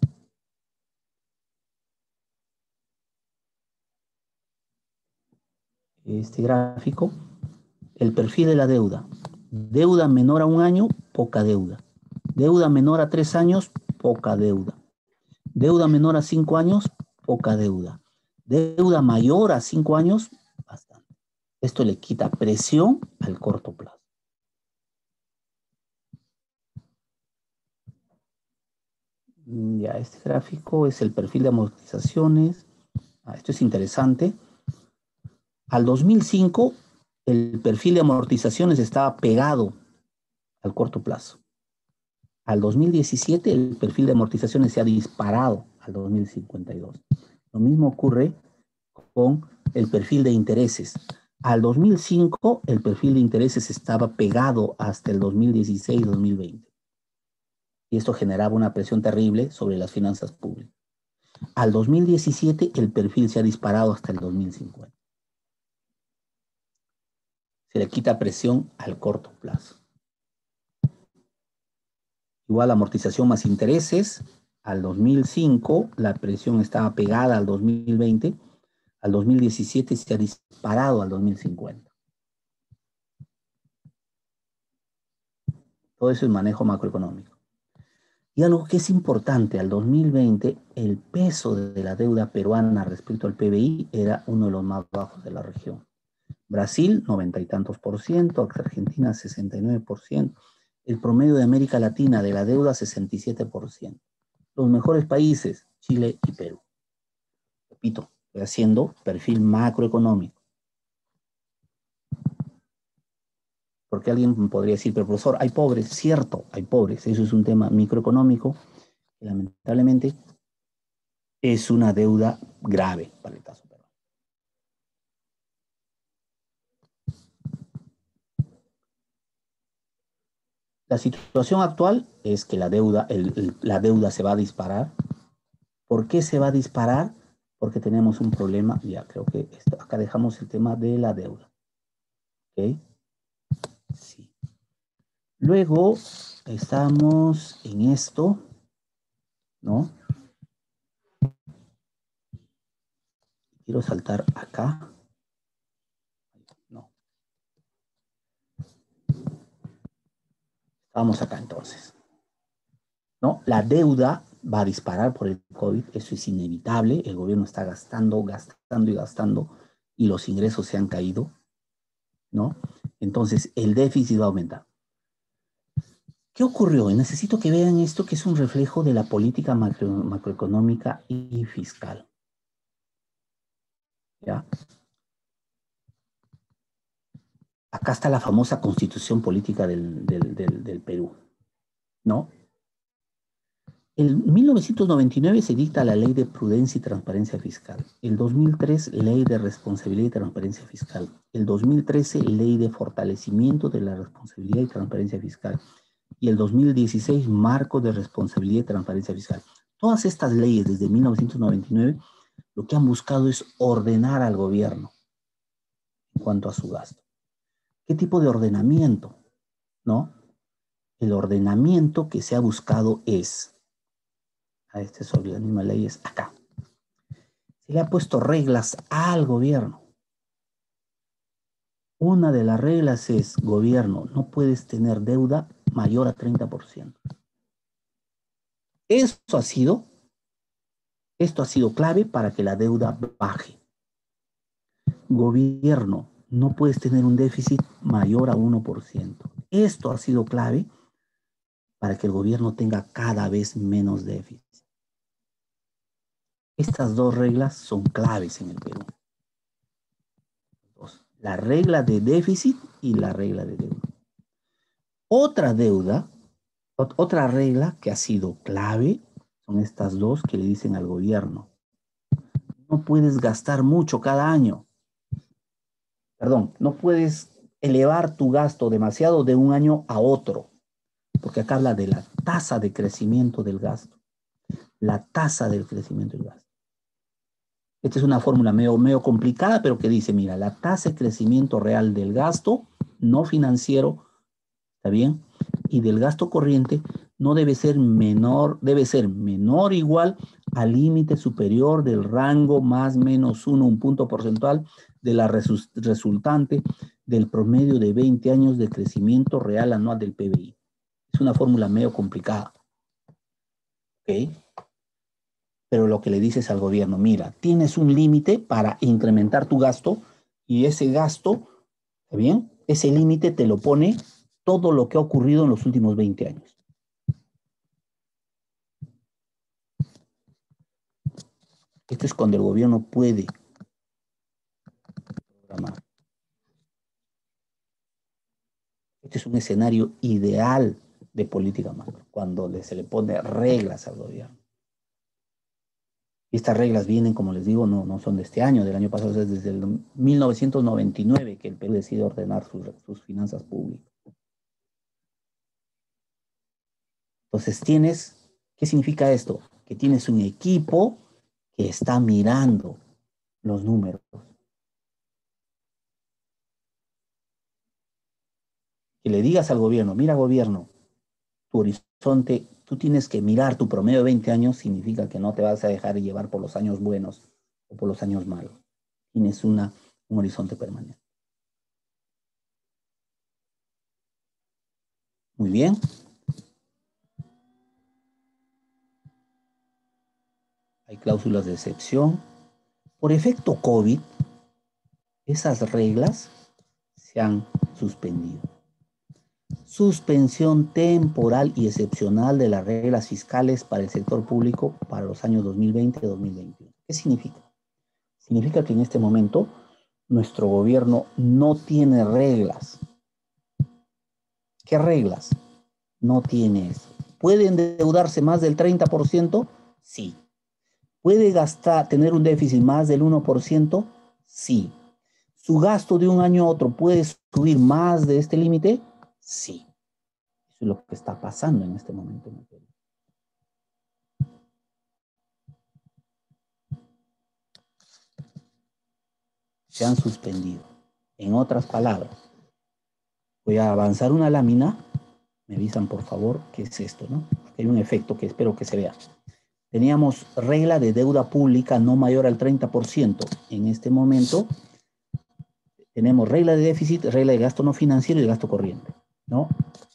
Este gráfico, el perfil de la deuda. Deuda menor a un año, poca deuda. Deuda menor a tres años, poca deuda. Deuda menor a cinco años, poca deuda. Deuda mayor a cinco años, bastante. Esto le quita presión al corto plazo. Ya, este gráfico es el perfil de amortizaciones. Ah, esto es interesante. Al dos mil cinco, el perfil de amortizaciones estaba pegado al corto plazo. Al dos mil diecisiete, el perfil de amortizaciones se ha disparado al dos mil cincuenta y dos. Lo mismo ocurre con el perfil de intereses. Al dos mil cinco, el perfil de intereses estaba pegado hasta el dos mil dieciséis dos mil veinte. Y esto generaba una presión terrible sobre las finanzas públicas. Al dos mil diecisiete, el perfil se ha disparado hasta el dos mil cincuenta. Se le quita presión al corto plazo. Igual amortización más intereses. Al dos mil cinco, la presión estaba pegada al dos mil veinte. Al dos mil diecisiete se ha disparado al dos mil cincuenta. Todo eso es manejo macroeconómico. Y algo que es importante, al dos mil veinte, el peso de la deuda peruana respecto al P B I era uno de los más bajos de la región. Brasil, noventa y tantos por ciento, Argentina, sesenta y nueve por ciento. El promedio de América Latina de la deuda, sesenta y siete por ciento. Los mejores países, Chile y Perú. Repito, estoy haciendo perfil macroeconómico. Porque alguien podría decir, pero profesor, hay pobres. Cierto, hay pobres. Eso es un tema microeconómico que lamentablemente es una deuda grave para el caso peruano. La situación actual es que la deuda, el, el, la deuda se va a disparar. ¿Por qué se va a disparar? Porque tenemos un problema, ya creo que esto, acá dejamos el tema de la deuda. ¿Ok? Sí. Luego estamos en esto, ¿no? Quiero saltar acá. No. Vamos acá entonces. ¿No? La deuda va a disparar por el COVID, eso es inevitable. El gobierno está gastando, gastando y gastando y los ingresos se han caído, ¿no? Entonces el déficit va a aumentar. ¿Qué ocurrió? Y necesito que vean esto, que es un reflejo de la política macro, macroeconómica y fiscal. ¿Ya? Acá está la famosa constitución política del, del, del, del Perú, ¿no? En mil novecientos noventa y nueve se dicta la Ley de Prudencia y Transparencia Fiscal. El dos mil tres, Ley de Responsabilidad y Transparencia Fiscal. El dos mil trece, Ley de Fortalecimiento de la Responsabilidad y Transparencia Fiscal. Y el dos mil dieciséis, Marco de Responsabilidad y Transparencia Fiscal. Todas estas leyes desde mil novecientos noventa y nueve lo que han buscado es ordenar al gobierno en cuanto a su gasto. ¿Qué tipo de ordenamiento? ¿No? El ordenamiento que se ha buscado es, a este sobre la misma ley es acá. Se le ha puesto reglas al gobierno. Una de las reglas es, gobierno, no puedes tener deuda mayor a treinta por ciento. Esto ha sido, esto ha sido clave para que la deuda baje. Gobierno, no puedes tener un déficit mayor a uno por ciento. Esto ha sido clave para que el gobierno tenga cada vez menos déficit. Estas dos reglas son claves en el Perú. La regla de déficit y la regla de deuda. Otra deuda, otra regla que ha sido clave, son estas dos que le dicen al gobierno. No puedes gastar mucho cada año. Perdón, no puedes elevar tu gasto demasiado de un año a otro, porque acá habla de la tasa de crecimiento del gasto. La tasa del crecimiento del gasto. Esta es una fórmula medio, medio complicada, pero que dice, mira, la tasa de crecimiento real del gasto no financiero, ¿está bien? Y del gasto corriente no debe ser menor, debe ser menor o igual al límite superior del rango más menos uno, un punto porcentual de la resu- resultante del promedio de veinte años de crecimiento real anual del P B I. Es una fórmula medio complicada. ¿Ok? Pero lo que le dices al gobierno, mira, tienes un límite para incrementar tu gasto y ese gasto, ¿está bien? Ese límite te lo pone todo lo que ha ocurrido en los últimos veinte años. Esto es cuando el gobierno puede programar. Este es un escenario ideal de política macro, cuando se le pone reglas al gobierno. Y estas reglas vienen, como les digo, no, no son de este año, del año pasado, es desde el mil novecientos noventa y nueve que el Perú decide ordenar sus, sus finanzas públicas. Entonces tienes, ¿qué significa esto? Que tienes un equipo que está mirando los números. Que le digas al gobierno, mira gobierno, tu horizonte, tú tienes que mirar tu promedio de veinte años, significa que no te vas a dejar llevar por los años buenos o por los años malos. Tienes una, un horizonte permanente. Muy bien. Hay cláusulas de excepción. Por efecto COVID, esas reglas se han suspendido. Suspensión temporal y excepcional de las reglas fiscales para el sector público para los años dos mil veinte y dos mil veintiuno. ¿Qué significa? Significa que en este momento nuestro gobierno no tiene reglas. ¿Qué reglas? No tiene eso. ¿Puede endeudarse más del treinta por ciento? Sí. ¿Puede gastar, tener un déficit más del uno por ciento? Sí. ¿Su gasto de un año a otro puede subir más de este límite? Sí. Eso es lo que está pasando en este momento en el Perú. Se han suspendido. En otras palabras, voy a avanzar una lámina. Me avisan, por favor, qué es esto, ¿no? Aquí hay un efecto que espero que se vea. Teníamos regla de deuda pública no mayor al treinta por ciento. En este momento tenemos regla de déficit, regla de gasto no financiero y de gasto corriente, ¿no?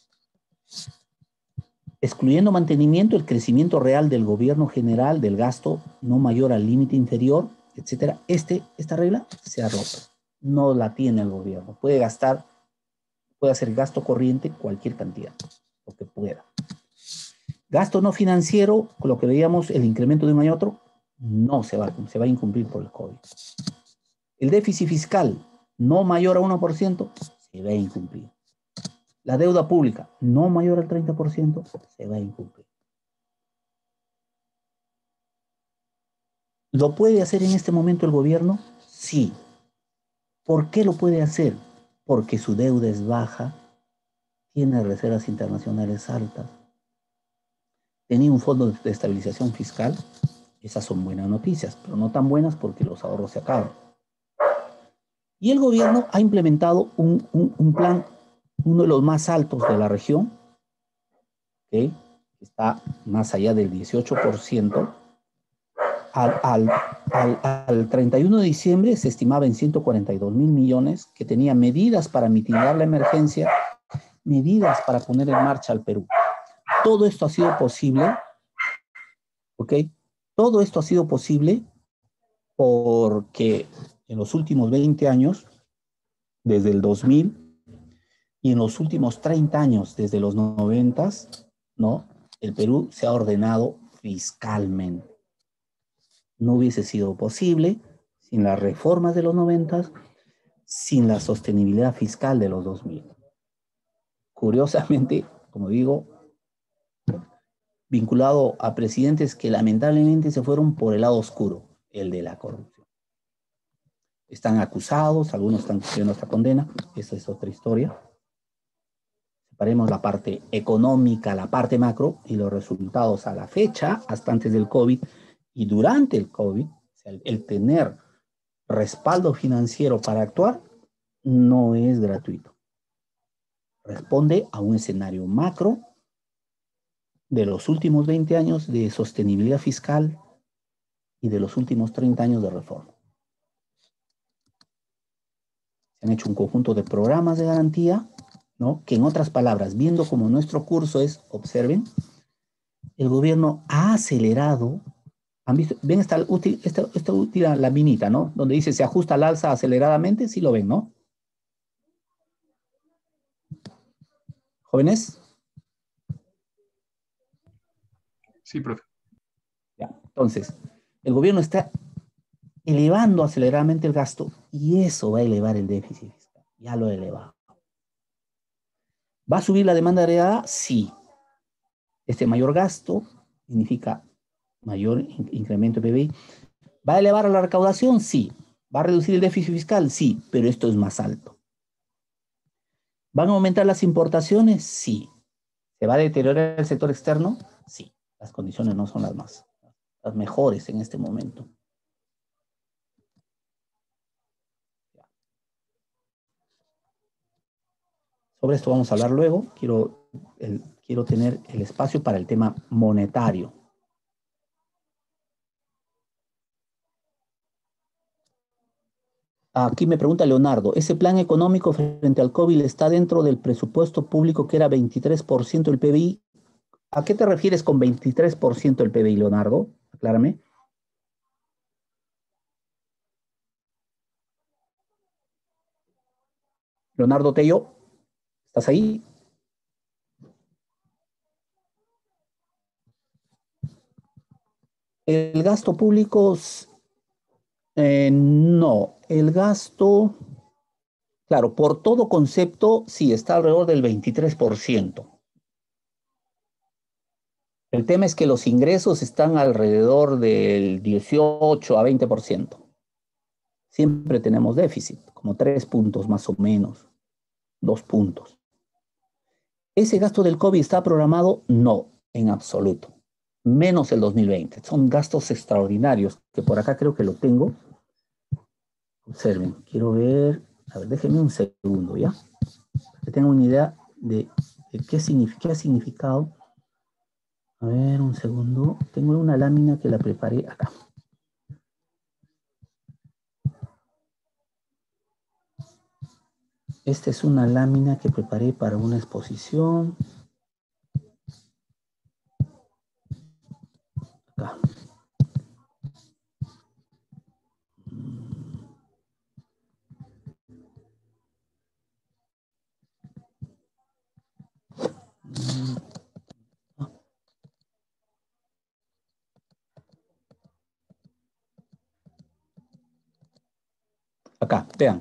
Excluyendo mantenimiento, el crecimiento real del gobierno general, del gasto no mayor al límite inferior, etcétera. Este, esta regla se ha roto. No la tiene el gobierno. Puede gastar, puede hacer gasto corriente cualquier cantidad, lo que pueda. Gasto no financiero, con lo que veíamos, el incremento de un año a otro, no se va, se va a incumplir por el COVID. El déficit fiscal, no mayor a uno por ciento, se va a incumplir. La deuda pública, no mayor al treinta por ciento, se va a incumplir. ¿Lo puede hacer en este momento el gobierno? Sí. ¿Por qué lo puede hacer? Porque su deuda es baja, tiene reservas internacionales altas, tenía un fondo de estabilización fiscal. Esas son buenas noticias, pero no tan buenas porque los ahorros se acaban. Y el gobierno ha implementado un, un, un plan, uno de los más altos de la región, que está más allá del dieciocho por ciento. Al, al, al, al treinta y uno de diciembre se estimaba en ciento cuarenta y dos mil millones, que tenía medidas para mitigar la emergencia, medidas para poner en marcha al Perú. Todo esto ha sido posible, ¿ok? Todo esto ha sido posible porque en los últimos veinte años, desde el dos mil, y en los últimos treinta años, desde los noventa, ¿no? El Perú se ha ordenado fiscalmente. No hubiese sido posible sin las reformas de los noventa, sin la sostenibilidad fiscal de los dos mil. Curiosamente, como digo, vinculado a presidentes que lamentablemente se fueron por el lado oscuro, el de la corrupción. Están acusados, algunos están cumpliendo esta condena, esa es otra historia. Separemos la parte económica, la parte macro y los resultados a la fecha, hasta antes del COVID y durante el COVID. O sea, el, el tener respaldo financiero para actuar no es gratuito. Responde a un escenario macro de los últimos veinte años de sostenibilidad fiscal y de los últimos treinta años de reforma. Se han hecho un conjunto de programas de garantía, ¿no? Que en otras palabras, viendo como nuestro curso es, observen, el gobierno ha acelerado. ¿Han visto? ¿Ven esta útil, esta, esta útil laminita, ¿no? Donde dice se ajusta al alza aceleradamente, sí lo ven, ¿no? ¿Jóvenes? Sí, profe. Ya. Entonces, el gobierno está elevando aceleradamente el gasto y eso va a elevar el déficit fiscal. Ya lo ha elevado. ¿Va a subir la demanda agregada? Sí. Este mayor gasto significa mayor in- incremento de P B I. ¿Va a elevar la recaudación? Sí. ¿Va a reducir el déficit fiscal? Sí, pero esto es más alto. ¿Van a aumentar las importaciones? Sí. ¿Se va a deteriorar el sector externo? Sí. Las condiciones no son las más, las mejores en este momento. Sobre esto vamos a hablar luego. Quiero, el, quiero tener el espacio para el tema monetario. Aquí me pregunta Leonardo, ¿ese plan económico frente al COVID está dentro del presupuesto público que era veintitrés por ciento del P B I? ¿A qué te refieres con veintitrés por ciento del P B I, Leonardo? Aclárame. Leonardo Tello, ¿estás ahí? El gasto público, eh, no. El gasto, claro, por todo concepto, sí, está alrededor del veintitrés por ciento. El tema es que los ingresos están alrededor del dieciocho a veinte por ciento. Siempre tenemos déficit, como tres puntos más o menos, dos puntos. ¿Ese gasto del COVID está programado? No, en absoluto. Menos el dos mil veinte. Son gastos extraordinarios, que por acá creo que lo tengo. Observen, quiero ver, a ver, déjenme un segundo, ¿ya? Que tenga una idea de, de qué, significa, qué ha significado. A ver, un segundo. Tengo una lámina que la preparé acá. Esta es una lámina que preparé para una exposición. Acá. Acá, vean.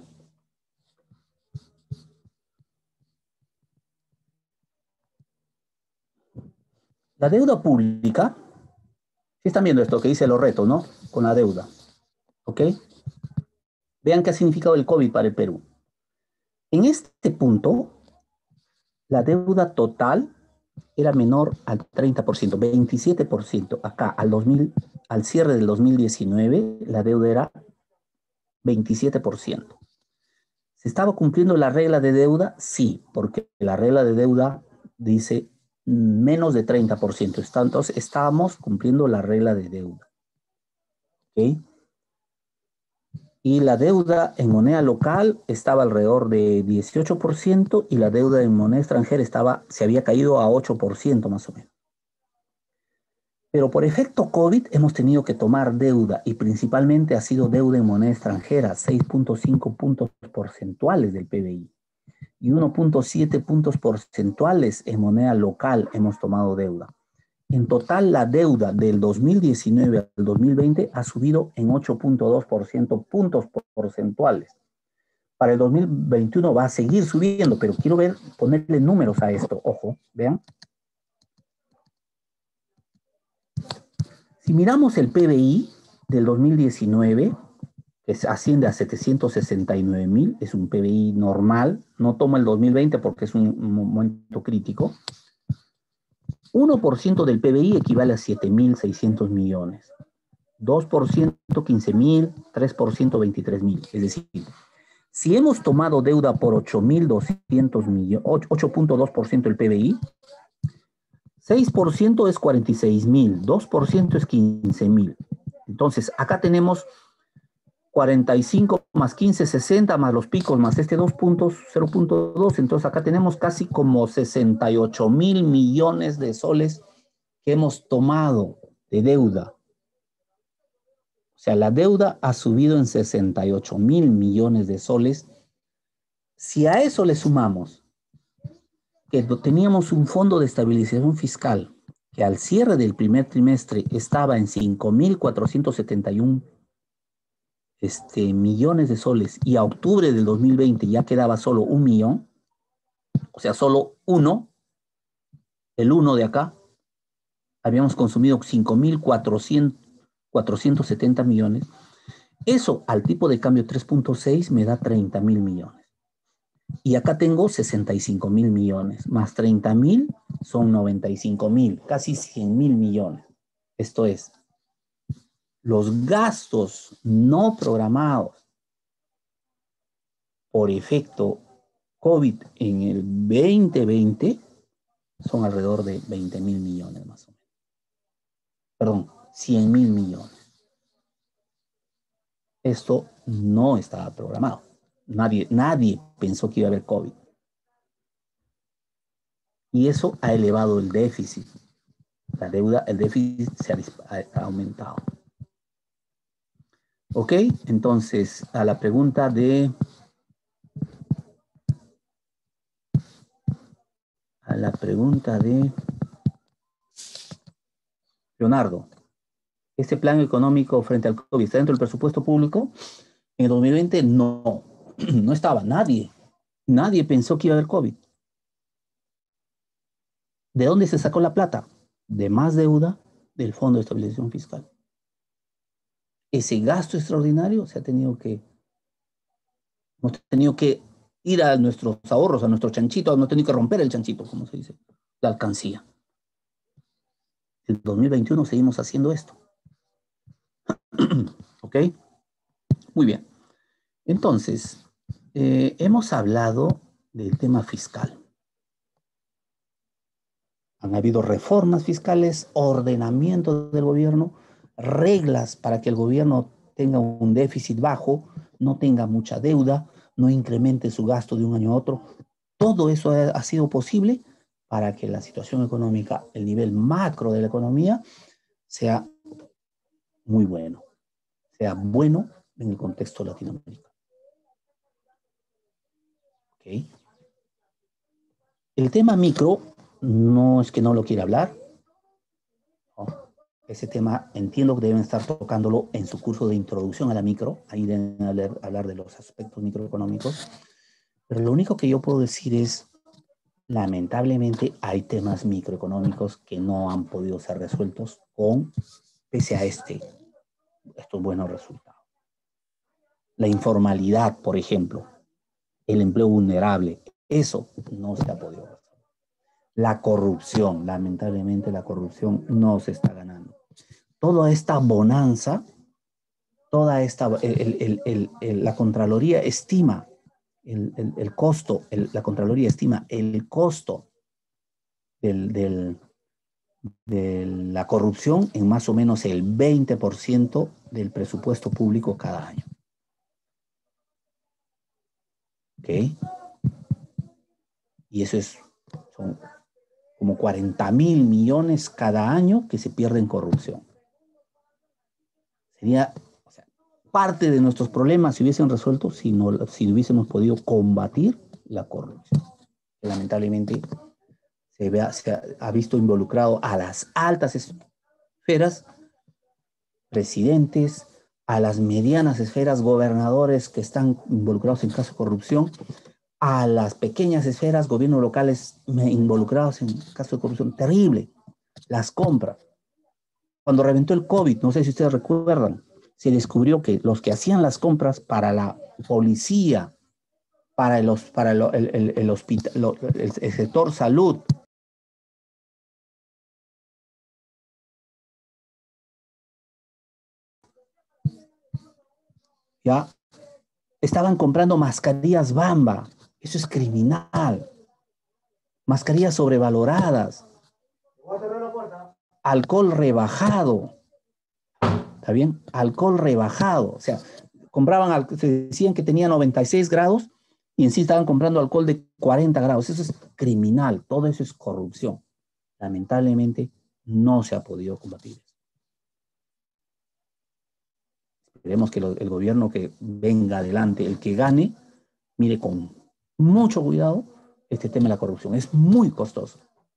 La deuda pública, si están viendo esto que dice los retos, ¿no? Con la deuda, ¿ok? Vean qué ha significado el COVID para el Perú. En este punto, la deuda total era menor al treinta por ciento, veintisiete por ciento. Acá, al, dos mil, al cierre del dos mil diecinueve, la deuda era veintisiete por ciento. ¿Se estaba cumpliendo la regla de deuda? Sí, porque la regla de deuda dice menos de treinta por ciento. Entonces, estábamos cumpliendo la regla de deuda. ¿Ok? Y la deuda en moneda local estaba alrededor de dieciocho por ciento y la deuda en moneda extranjera estaba, se había caído a ocho por ciento más o menos. Pero por efecto COVID hemos tenido que tomar deuda y principalmente ha sido deuda en moneda extranjera, seis punto cinco puntos porcentuales del P B I y uno punto siete puntos porcentuales en moneda local hemos tomado deuda. En total la deuda del dos mil diecinueve al dos mil veinte ha subido en ocho punto dos por ciento puntos porcentuales. Para el dos mil veintiuno va a seguir subiendo, pero quiero ver, ponerle números a esto, ojo, vean. Si miramos el P B I del dos mil diecinueve, que asciende a setecientos sesenta y nueve mil, es un P B I normal, no tomo el dos mil veinte porque es un momento crítico. uno por ciento del P B I equivale a siete mil seiscientos millones. dos por ciento quince mil, tres por ciento veintitrés mil. Es decir, si hemos tomado deuda por ocho mil doscientos millones, ocho punto dos por ciento del P B I, seis por ciento es cuarenta y seis mil, dos por ciento es quince mil. Entonces, acá tenemos cuarenta y cinco más quince, sesenta, más los picos, más este dos puntos, cero punto dos. Entonces, acá tenemos casi como sesenta y ocho mil millones de soles que hemos tomado de deuda. O sea, la deuda ha subido en sesenta y ocho mil millones de soles. Si a eso le sumamos que teníamos un fondo de estabilización fiscal que al cierre del primer trimestre estaba en cinco mil cuatrocientos setenta y uno este, millones de soles y a octubre del dos mil veinte ya quedaba solo un millón, o sea, solo uno, el uno de acá, habíamos consumido cinco mil cuatrocientos setenta millones. Eso al tipo de cambio tres punto seis me da treinta mil millones. Y acá tengo sesenta y cinco mil millones, más treinta mil son noventa y cinco mil, casi cien mil millones. Esto es, los gastos no programados por efecto COVID en el veinte veinte son alrededor de veinte mil millones más o menos. Perdón, cien mil millones. Esto no estaba programado. Nadie, nadie pensó que iba a haber COVID. Y eso ha elevado el déficit. La deuda, el déficit se ha, ha aumentado. Ok, entonces a la pregunta de... A la pregunta de... Leonardo, ¿este plan económico frente al COVID está dentro del presupuesto público? En el dos mil veinte no, no estaba nadie. Nadie pensó que iba a haber COVID. ¿De dónde se sacó la plata? de más deuda del Fondo de Estabilización Fiscal. Ese gasto extraordinario se ha tenido que, hemos tenido que ir a nuestros ahorros, a nuestro chanchito, hemos tenido que romper el chanchito, como se dice, la alcancía. En dos mil veintiuno seguimos haciendo esto. ¿Ok? Muy bien. Entonces, eh, hemos hablado del tema fiscal. Han habido reformas fiscales, ordenamiento del gobierno, reglas para que el gobierno tenga un déficit bajo, no tenga mucha deuda, no incremente su gasto de un año a otro. Todo eso ha, ha sido posible para que la situación económica, el nivel macro de la economía, sea muy bueno, sea bueno en el contexto latinoamericano. ¿Ok? El tema micro no es que no lo quiera hablar. No. Ese tema entiendo que deben estar tocándolo en su curso de introducción a la micro. Ahí deben hablar, hablar de los aspectos microeconómicos. Pero lo único que yo puedo decir es, lamentablemente hay temas microeconómicos que no han podido ser resueltos con, pese a este, estos buenos resultados. La informalidad, por ejemplo, el empleo vulnerable, eso no se ha podido resolver. La corrupción, lamentablemente la corrupción no se está ganando. Toda esta bonanza, toda esta, el, el, el, el, la Contraloría estima el, el, el costo, el, la Contraloría estima el costo del, del, de la corrupción en más o menos el veinte por ciento del presupuesto público cada año. ¿Ok? Y eso es, son como cuarenta mil millones cada año que se pierden en corrupción. Sería, o sea, parte de nuestros problemas se hubiesen resuelto si, no, si hubiésemos podido combatir la corrupción. Lamentablemente se, vea, se ha, ha visto involucrado a las altas esferas, presidentes, a las medianas esferas, gobernadores que están involucrados en casos de corrupción, a las pequeñas esferas, gobiernos locales involucrados en casos de corrupción. Terrible. Las compras. Cuando reventó el COVID, no sé si ustedes recuerdan, se descubrió que los que hacían las compras para la policía, para el, para el, el, el, el, hospital, el, el sector salud, ya estaban comprando mascarillas Bamba. Eso es criminal. Mascarillas sobrevaloradas. Alcohol rebajado. ¿Está bien? Alcohol rebajado. O sea, compraban, se decían que tenía noventa y seis grados y en sí estaban comprando alcohol de cuarenta grados. Eso es criminal. Todo eso es corrupción. Lamentablemente no se ha podido combatir. Esperemos que lo, el gobierno que venga adelante, el que gane, mire con mucho cuidado este tema de la corrupción. Es muy costoso.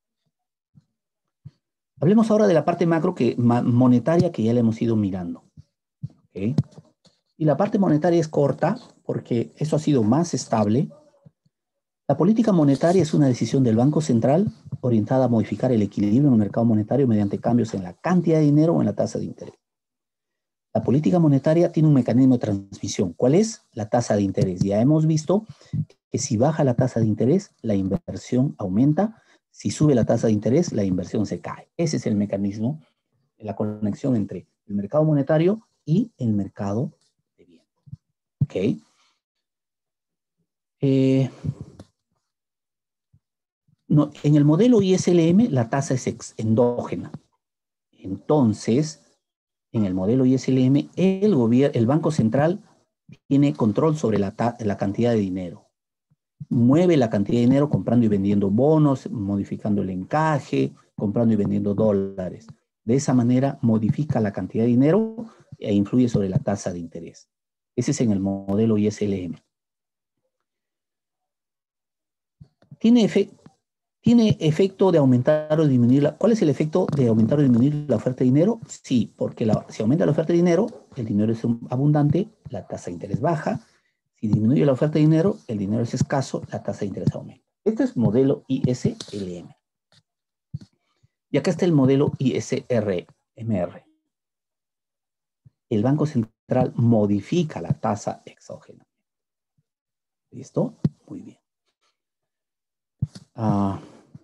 Hablemos ahora de la parte macro que, monetaria que ya le hemos ido mirando. ¿Okay? Y la parte monetaria es corta porque eso ha sido más estable. La política monetaria es una decisión del Banco Central orientada a modificar el equilibrio en el mercado monetario mediante cambios en la cantidad de dinero o en la tasa de interés. La política monetaria tiene un mecanismo de transmisión. ¿Cuál es? La tasa de interés. Ya hemos visto que si baja la tasa de interés, la inversión aumenta. Si sube la tasa de interés, la inversión se cae. Ese es el mecanismo, la conexión entre el mercado monetario y el mercado de bienes. ¿Ok? Eh, no, en el modelo I S L M la tasa es ex, endógena. Entonces, en el modelo I S L M, el, gobierno, el Banco Central tiene control sobre la, la cantidad de dinero. Mueve la cantidad de dinero comprando y vendiendo bonos, modificando el encaje, comprando y vendiendo dólares. De esa manera modifica la cantidad de dinero e influye sobre la tasa de interés. Ese es en el modelo I S L M. Tiene, efe, tiene efecto de aumentar o disminuir la... ¿Cuál es el efecto de aumentar o disminuir la oferta de dinero? Sí, porque la, si aumenta la oferta de dinero, el dinero es abundante, la tasa de interés baja. Si disminuye la oferta de dinero, el dinero es escaso, la tasa de interés aumenta. Este es modelo I S L M. Y acá está el modelo I S R M R. El Banco Central modifica la tasa exógena. ¿Listo? Muy bien. Ah,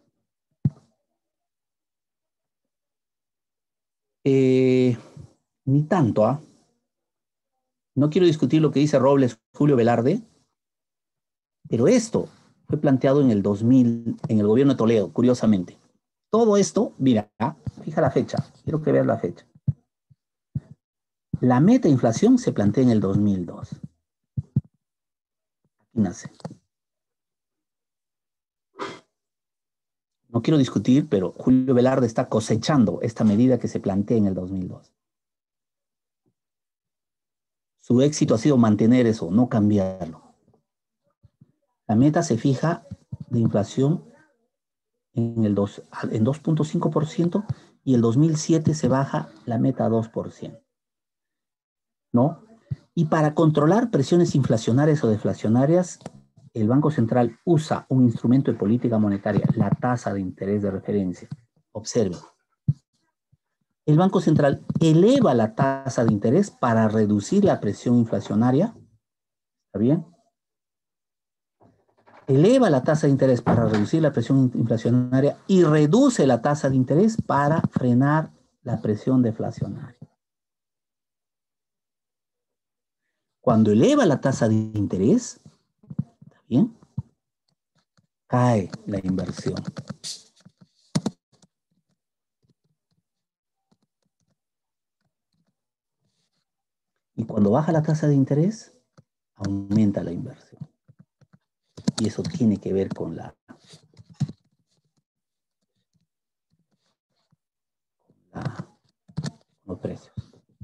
eh, ni tanto, ¿ah? ¿eh? No quiero discutir lo que dice Robles, Julio Velarde, pero esto fue planteado en el dos mil, en el gobierno de Toledo, curiosamente. Todo esto, mira, fija la fecha, quiero que veas la fecha. La meta inflación se plantea en el dos mil dos. Aquí nace. No quiero discutir, pero Julio Velarde está cosechando esta medida que se plantea en el dos mil dos. Su éxito ha sido mantener eso, no cambiarlo. La meta se fija de inflación en el dos, en dos punto cinco por ciento y el dos mil siete se baja la meta a dos por ciento. ¿No? Y para controlar presiones inflacionarias o deflacionarias, el Banco Central usa un instrumento de política monetaria, la tasa de interés de referencia. Observen. El Banco Central eleva la tasa de interés para reducir la presión inflacionaria. ¿Está bien? Eleva la tasa de interés para reducir la presión inflacionaria y reduce la tasa de interés para frenar la presión deflacionaria. Cuando eleva la tasa de interés, ¿está bien? Cae la inversión. Y cuando baja la tasa de interés, aumenta la inversión. Y eso tiene que ver con la, la con los precios.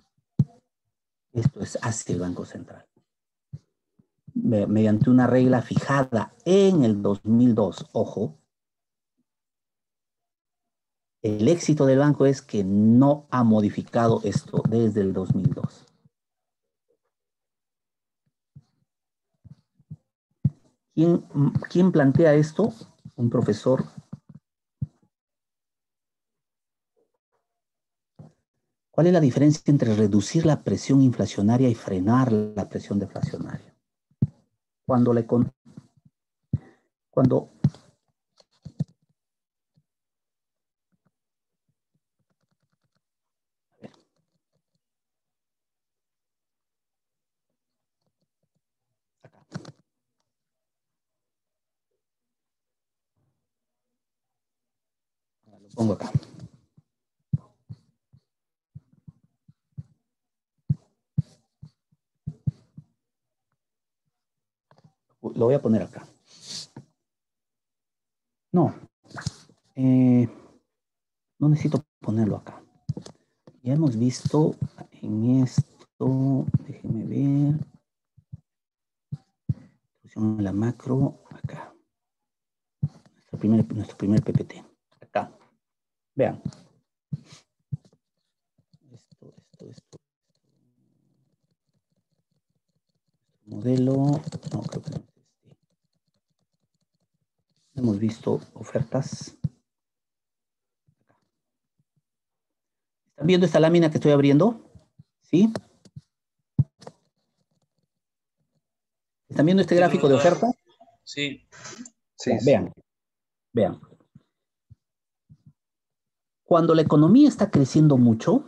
Esto es hacia el Banco Central. Mediante una regla fijada en el dos mil dos, ojo, el éxito del banco es que no ha modificado esto desde el dos mil dos. ¿Quién, quién plantea esto? Un profesor. ¿Cuál es la diferencia entre reducir la presión inflacionaria y frenar la presión deflacionaria? Cuando le con, cuando a ver. Acá. Lo pongo acá. Lo voy a poner acá. No. Eh, no necesito ponerlo acá. Ya hemos visto en esto, déjenme ver. En la macro, acá. Nuestro primer, nuestro primer P P T. Acá. Vean. Esto, esto, esto. Modelo. No, creo que no es este. Hemos visto ofertas. ¿Están viendo esta lámina que estoy abriendo? ¿Sí? ¿Están viendo este gráfico de oferta? Sí. Sí, Ya, sí. vean. Vean. Cuando la economía está creciendo mucho,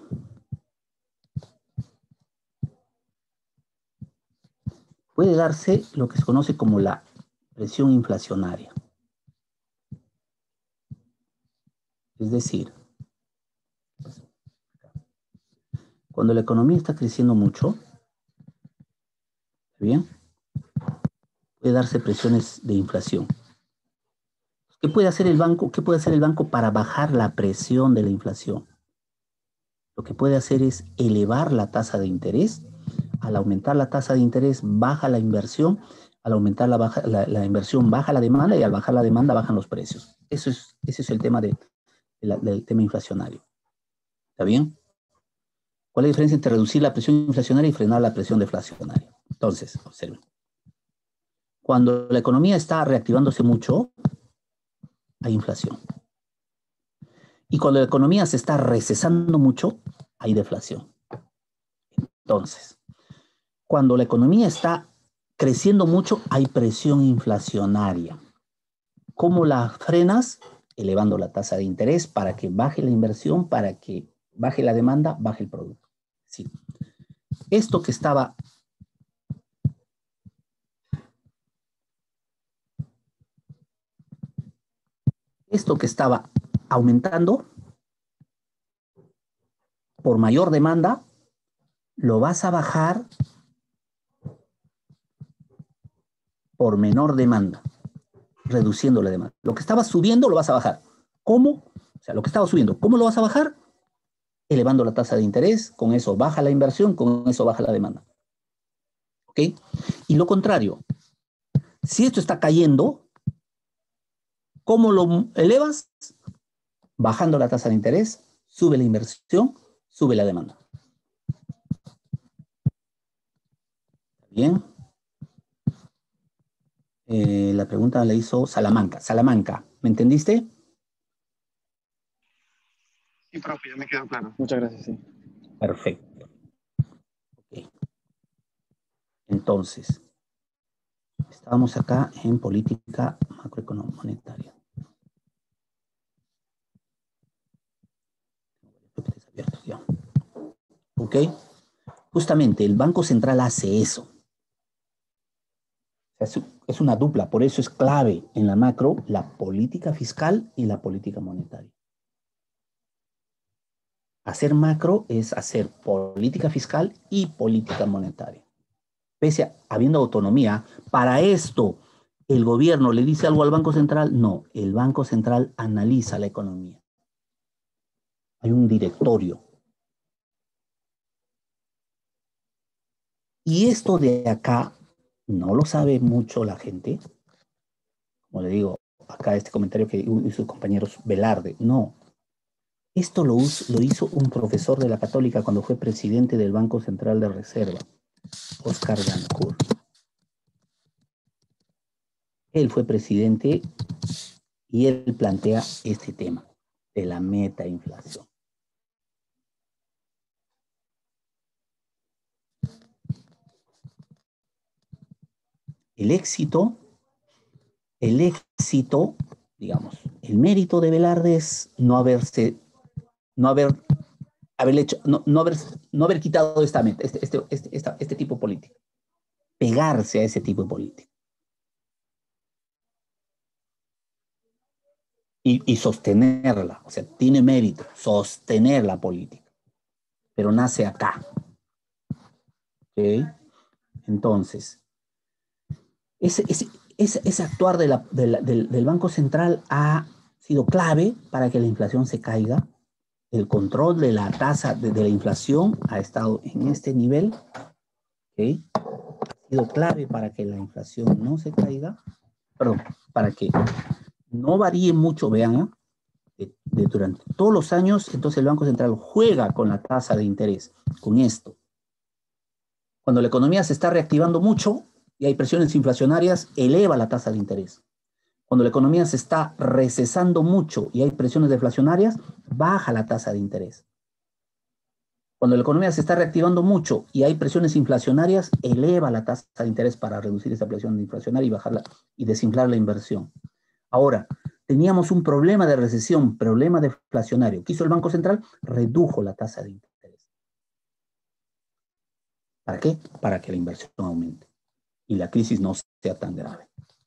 puede darse lo que se conoce como la presión inflacionaria. Es decir, cuando la economía está creciendo mucho, ¿bien? Puede darse presiones de inflación. ¿Qué puede hacer el banco? ¿Qué puede hacer el banco para bajar la presión de la inflación? Lo que puede hacer es elevar la tasa de interés. Al aumentar la tasa de interés, baja la inversión. Al aumentar la, baja, la, la inversión, baja la demanda, y al bajar la demanda, bajan los precios. Eso es, ese es el tema de, de la, del tema inflacionario. ¿Está bien? ¿Cuál es la diferencia entre reducir la presión inflacionaria y frenar la presión deflacionaria? Entonces, observen. Cuando la economía está reactivándose mucho, hay inflación. Y cuando la economía se está recesando mucho, hay deflación. Entonces, cuando la economía está creciendo mucho, hay presión inflacionaria. ¿Cómo la frenas? Elevando la tasa de interés para que baje la inversión, para que baje la demanda, baje el producto. Sí. Esto que estaba... Esto que estaba aumentando por mayor demanda, lo vas a bajar por menor demanda, reduciendo la demanda. Lo que estaba subiendo lo vas a bajar. ¿Cómo? O sea, lo que estaba subiendo, ¿cómo lo vas a bajar? Elevando la tasa de interés, con eso baja la inversión, con eso baja la demanda. ¿Ok? Y lo contrario, si esto está cayendo, ¿cómo lo elevas? Bajando la tasa de interés, sube la inversión, sube la demanda. Bien. Eh, la pregunta la hizo Salamanca. Salamanca, ¿me entendiste? Sí, profe, ya me quedó claro. Muchas gracias, sí. Perfecto. Okay. Entonces, estábamos acá en política macroeconómica monetaria. ¿Ok? Justamente el Banco Central hace eso. Es una dupla, por eso es clave en la macro la política fiscal y la política monetaria. Hacer macro es hacer política fiscal y política monetaria. Pese a habiendo autonomía, para esto el gobierno le dice algo al Banco Central, no, el Banco Central analiza la economía. Hay un directorio. Y esto de acá no lo sabe mucho la gente. Como le digo, acá este comentario que hizo sus compañeros Velarde, no. Esto lo, lo hizo un profesor de la Católica cuando fue presidente del Banco Central de Reserva, Oscar Dancourt. Él fue presidente y él plantea este tema de la metainflación. El éxito, el éxito, digamos, el mérito de Velarde es no haberse, no haber, haber hecho, no, no haber, no haber quitado esta meta, este, este, este, esta, este tipo de política, pegarse a ese tipo de política. Y, y sostenerla, o sea, tiene mérito sostener la política, pero nace acá. ¿Ok? Entonces, ese, ese, ese, ese actuar de la, de la, del, del Banco Central ha sido clave para que la inflación se caiga. El control de la tasa de, de la inflación ha estado en este nivel. ¿Okay? Ha sido clave para que la inflación no se caiga, perdón, para que no varíe mucho, vean, de, de durante todos los años, entonces el Banco Central juega con la tasa de interés, con esto. Cuando la economía se está reactivando mucho y hay presiones inflacionarias, eleva la tasa de interés. Cuando la economía se está recesando mucho y hay presiones deflacionarias, baja la tasa de interés. Cuando la economía se está reactivando mucho y hay presiones inflacionarias, eleva la tasa de interés para reducir esa presión inflacionaria y bajarla y desinflar la inversión. Ahora, teníamos un problema de recesión, problema deflacionario. ¿Qué hizo el Banco Central? Redujo la tasa de interés. ¿Para qué? Para que la inversión aumente y la crisis no sea tan grave.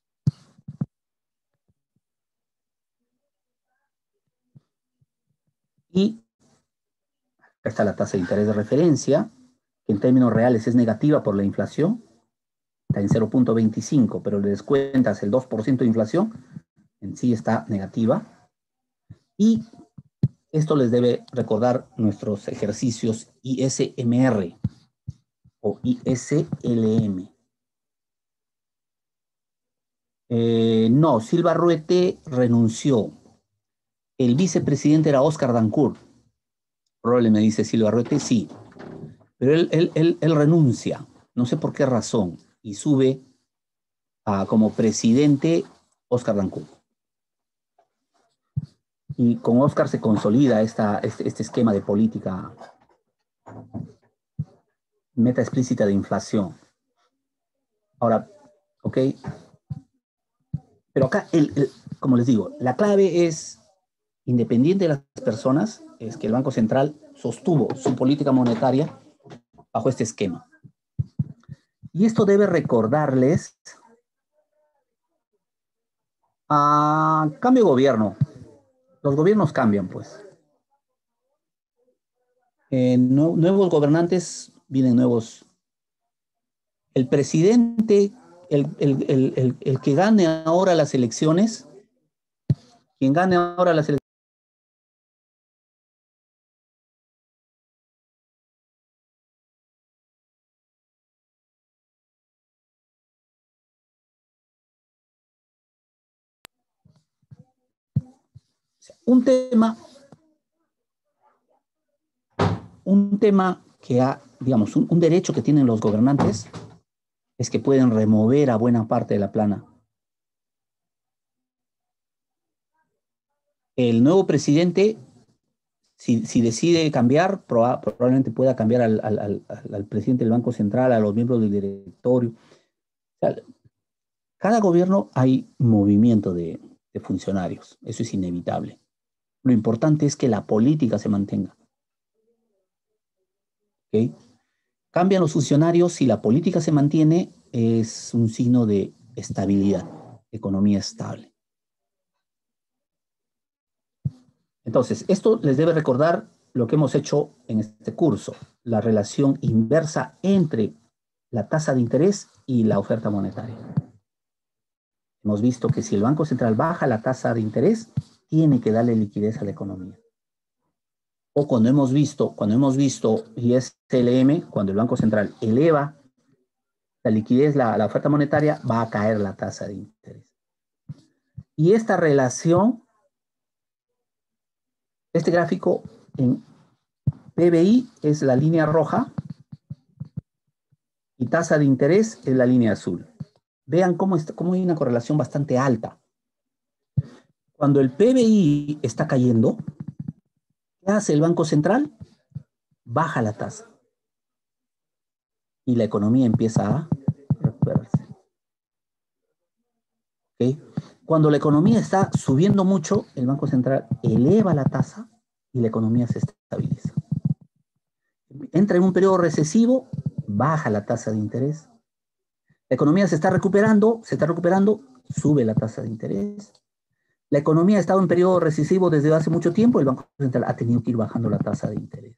Y acá está la tasa de interés de referencia, que en términos reales es negativa por la inflación, está en cero punto veinticinco, pero le descuentas el dos por ciento de inflación, en sí está negativa. Y esto les debe recordar nuestros ejercicios I S M R o I S L M. Eh, no, Silva Ruete renunció. El vicepresidente era Oscar Dancourt. Role me dice Silva Ruete, sí. Pero él, él, él, él renuncia, no sé por qué razón, y sube a, como presidente Oscar Dancourt. Y con Oscar se consolida esta, este, este esquema de política meta explícita de inflación. Ahora, ok, pero acá, el, el, como les digo, la clave es, independiente de las personas, es que el Banco Central sostuvo su política monetaria bajo este esquema. Y esto debe recordarles a cambio de gobierno. Los gobiernos cambian, pues. Eh, no, nuevos gobernantes, vienen nuevos. El presidente, el, el, el, el, el que gane ahora las elecciones, quien gane ahora las elecciones, un tema, un tema que ha, digamos, un, un derecho que tienen los gobernantes es que pueden remover a buena parte de la plana. El nuevo presidente, si, si decide cambiar, proba, probablemente pueda cambiar al, al, al, al presidente del Banco Central, a los miembros del directorio. O sea, cada gobierno hay movimiento de, de funcionarios, eso es inevitable. Lo importante es que la política se mantenga. ¿Okay? Cambian los funcionarios, si la política se mantiene, es un signo de estabilidad, economía estable. Entonces, esto les debe recordar lo que hemos hecho en este curso, la relación inversa entre la tasa de interés y la oferta monetaria. Hemos visto que si el Banco Central baja la tasa de interés, tiene que darle liquidez a la economía. O cuando hemos visto, cuando hemos visto I S L M, cuando el Banco Central eleva la liquidez, la, la oferta monetaria, va a caer la tasa de interés. Y esta relación, este gráfico en P B I es la línea roja y tasa de interés es la línea azul. Vean cómo, está, cómo hay una correlación bastante alta. Cuando el P B I está cayendo, ¿qué hace el Banco Central? Baja la tasa. Y la economía empieza a recuperarse. ¿Okay? Cuando la economía está subiendo mucho, el Banco Central eleva la tasa y la economía se estabiliza. Entra en un periodo recesivo, baja la tasa de interés. La economía se está recuperando, se está recuperando, sube la tasa de interés. La economía ha estado en periodo recesivo desde hace mucho tiempo, el Banco Central ha tenido que ir bajando la tasa de interés.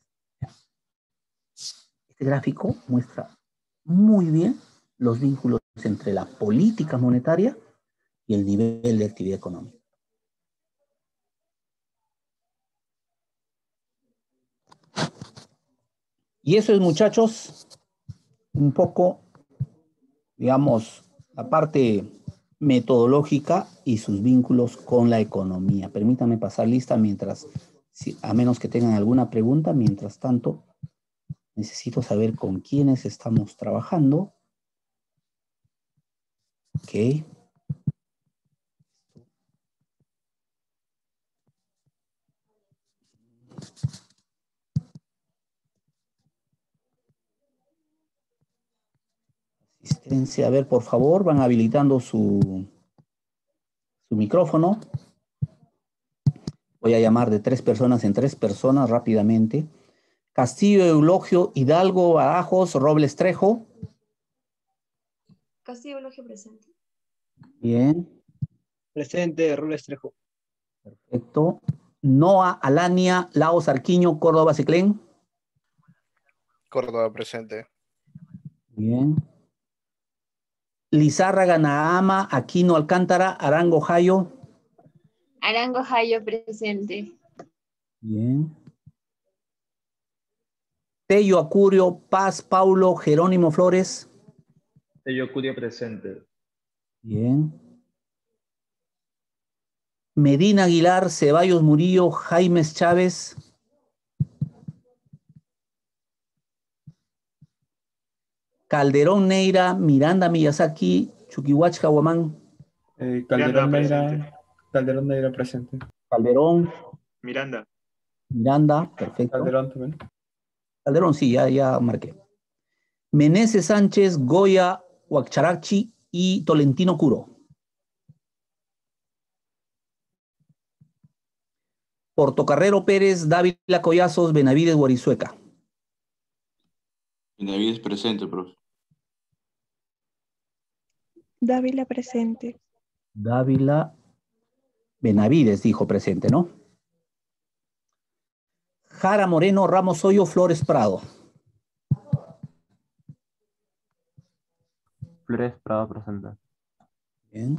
Este gráfico muestra muy bien los vínculos entre la política monetaria y el nivel de actividad económica. Y eso es, muchachos, un poco, digamos, la parte metodológica y sus vínculos con la economía. Permítanme pasar lista mientras, si, a menos que tengan alguna pregunta, mientras tanto, necesito saber con quiénes estamos trabajando. Ok. Asistencia, a ver, por favor, van habilitando su, su micrófono. Voy a llamar de tres personas en tres personas rápidamente. Castillo, Eulogio, Hidalgo, Badajoz, Robles, Trejo. Castillo, Eulogio, presente. Bien. Presente, Robles Trejo. Perfecto. Noa, Alania, Laos, Arquiño, Córdoba, Ciclén. Córdoba, presente. Bien. Lizárraga, Nahama, Aquino, Alcántara, Arango, Jayo. Arango, Jayo, presente. Bien. Tello, Acurio, Paz, Paulo, Jerónimo, Flores. Tello, Acurio, presente. Bien. Medina, Aguilar, Ceballos, Murillo, Jaimes, Chávez. Calderón, Neira, Miranda, Miyazaki, Chuquihuach, Caguamán. Eh, Calderón, Neira, Calderón Neira presente. Calderón, Miranda. Miranda, perfecto. Calderón también. Calderón, sí, ya, ya marqué. Meneses Sánchez, Goya, Huacharachi y Tolentino Curo. Portocarrero Pérez, Dávila Collazos, Benavides Guarizueca. Benavides presente, profe. Dávila presente. Dávila Benavides dijo presente, ¿no? Jara Moreno, Ramos Hoyo, Flores Prado. Flores Prado presente. Bien.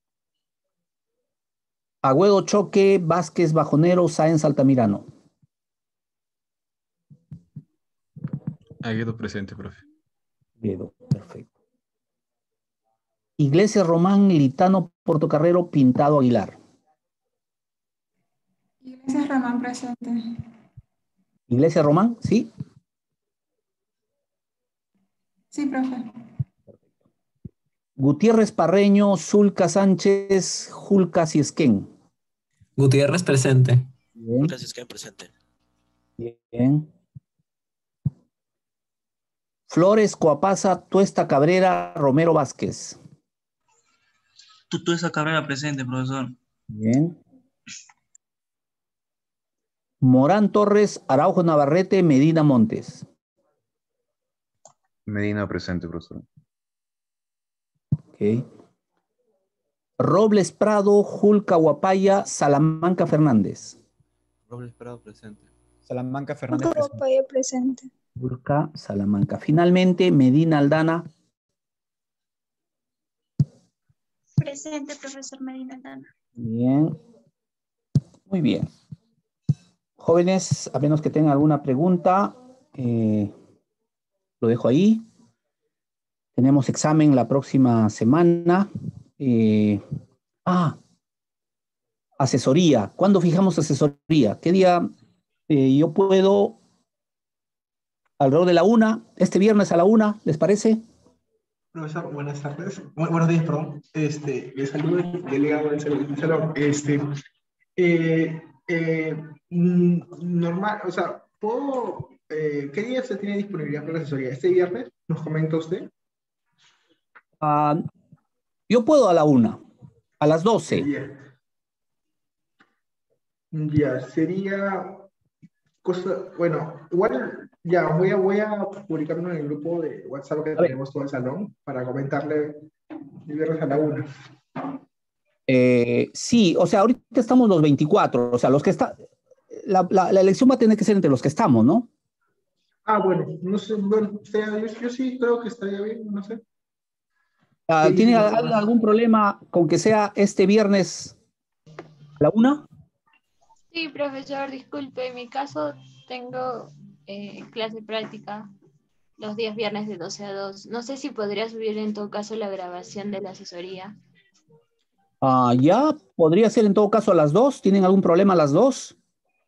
Agüedo Choque, Vázquez Bajonero, Sáenz Altamirano. Aguedo presente, profe. Agüedo, perfecto. Iglesias Román, Litano Portocarrero, Pintado Aguilar. Iglesias Román presente. Iglesias Román, ¿sí? Sí, profe. Gutiérrez Parreño, Zulca Sánchez, Julca Ciesquén. Gutiérrez presente. Bien. Julca Ciesquén presente. Bien. Flores Coapasa, Tuesta Cabrera, Romero Vázquez. Tú, tú esa carrera presente, profesor. Bien. Morán Torres, Araujo Navarrete, Medina Montes. Medina presente, profesor. Ok. Robles Prado, Julca Guapaya, Salamanca Fernández. Robles Prado presente. Salamanca Fernández presente. Guapaya presente. Julca, Salamanca. Finalmente, Medina Aldana. Presente, profesor Medina Aldana. Bien. Muy bien. Jóvenes, a menos que tengan alguna pregunta, eh, lo dejo ahí. Tenemos examen la próxima semana. Eh, ah, asesoría. ¿Cuándo fijamos asesoría? ¿Qué día eh, yo puedo? Alrededor de la una, este viernes a la una, ¿les parece? Profesor, buenas tardes. Bu- buenos días, perdón. Este, les saludo el delegado del salón. del salón. Este, eh, eh, mm, normal, o sea, ¿puedo, eh, ¿qué día se tiene disponibilidad para la asesoría? ¿Este viernes? ¿Nos comenta usted? Ah, yo puedo a la una, a las doce. Ya, ya, sería cosa, bueno, igual ya voy a, voy a publicarlo en el grupo de WhatsApp que tenemos todo el salón para comentarle el viernes a la una. Eh, sí, o sea, ahorita estamos los veinticuatro, o sea, los que está, la, la, la elección va a tener que ser entre los que estamos, ¿no? Ah, bueno, no sé, bueno, estaría- yo, yo sí creo que estaría bien, no sé. Ah, Sí, ¿tiene sí, al- más. algún problema con que sea este viernes a la una? Sí, profesor, disculpe, en mi caso tengo eh, clase práctica los días viernes de doce a dos. No sé si podría subir en todo caso la grabación de la asesoría. Ah, ya, podría ser en todo caso a las dos. ¿Tienen algún problema a las dos?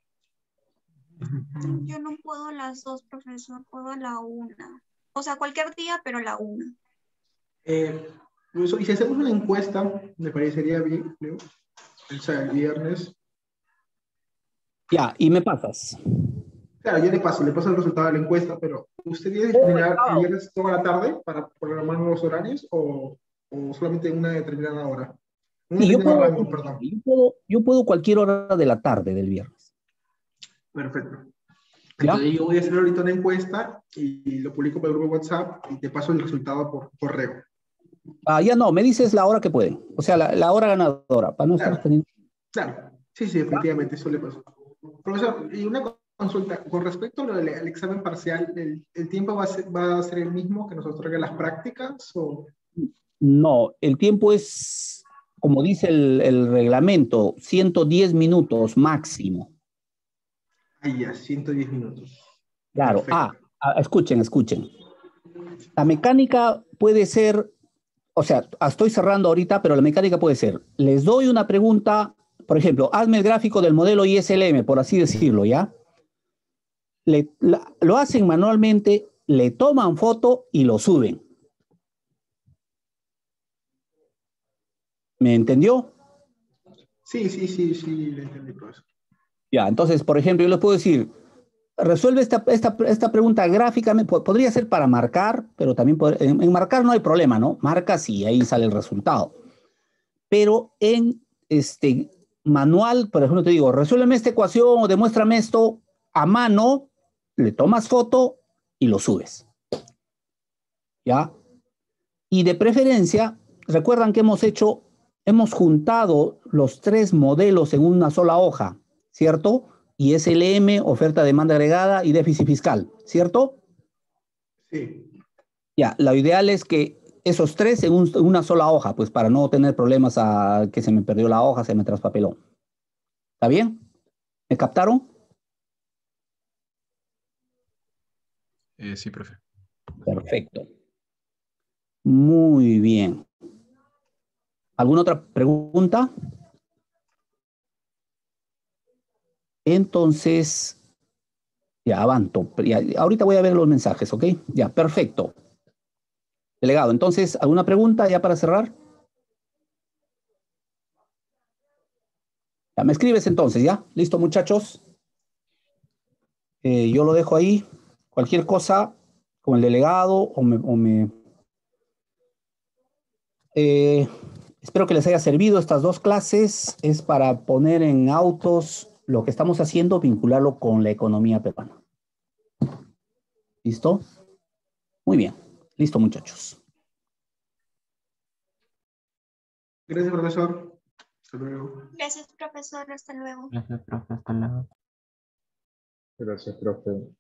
Yo no puedo a las dos, profesor, puedo a la una. O sea, cualquier día, pero a la una. Eh, profesor, y si hacemos una encuesta, me parecería bien, creo. O sea, el viernes. Ya, y me pasas. Claro, yo le paso, le paso el resultado de la encuesta, pero ¿usted tiene disponibilidad el viernes toda la tarde para programar los horarios o, o solamente una determinada hora? Un Sí, yo determinado puedo, rango, perdón. yo, puedo, yo puedo cualquier hora de la tarde del viernes. Perfecto. ¿Ya? Entonces yo voy a hacer ahorita una encuesta y lo publico por el grupo de WhatsApp y te paso el resultado por correo. Ah, ya no, me dices la hora que pueden. O sea, la, la hora ganadora, para no Claro. estar teniendo... Claro, sí, sí, efectivamente, eso le pasó. Profesor, y una consulta, con respecto al, al examen parcial, ¿el, el tiempo va a, ser, va a ser el mismo que nos otorga las prácticas? O... No, el tiempo es, como dice el, el reglamento, ciento diez minutos máximo. Ah, ya, ciento diez minutos. Claro, Perfecto. ah, ah, escuchen, escuchen. La mecánica puede ser, o sea, estoy cerrando ahorita, pero la mecánica puede ser, les doy una pregunta, por ejemplo, hazme el gráfico del modelo I S L M, por así decirlo, ¿ya? Le, la, lo hacen manualmente, le toman foto y lo suben. ¿Me entendió? Sí, sí, sí, sí, le entendí, profesor. Ya, entonces, por ejemplo, yo les puedo decir, resuelve esta, esta, esta pregunta gráficamente, podría ser para marcar, pero también poder, en, en marcar no hay problema, ¿no? Marcas y ahí sale el resultado. Pero en este manual, por ejemplo, te digo, resuélveme esta ecuación o demuéstrame esto a mano, le tomas foto y lo subes. ¿Ya? Y de preferencia, recuerdan que hemos hecho, hemos juntado los tres modelos en una sola hoja, ¿cierto? Y S L M, oferta, demanda agregada y déficit fiscal, ¿cierto? Sí. Ya, lo ideal es que esos tres en, un, en una sola hoja, pues para no tener problemas a que se me perdió la hoja, se me traspapeló. ¿Está bien? ¿Me captaron? Eh, sí, profe. Perfecto. Muy bien. ¿Alguna otra pregunta? Entonces, ya avanto. Ya, ahorita voy a ver los mensajes, ¿ok? Ya, perfecto. Delegado, entonces, ¿alguna pregunta ya para cerrar? Ya, me escribes entonces, ¿ya? Listo, muchachos. Eh, yo lo dejo ahí. Cualquier cosa con el delegado o me... O me eh, espero que les haya servido estas dos clases. Es para poner en autos lo que estamos haciendo, vincularlo con la economía peruana. ¿Listo? Muy bien. Listo, muchachos. Gracias, profesor. Hasta luego. Gracias, profesor. Hasta luego. Gracias, profe. Hasta luego. Gracias, profe.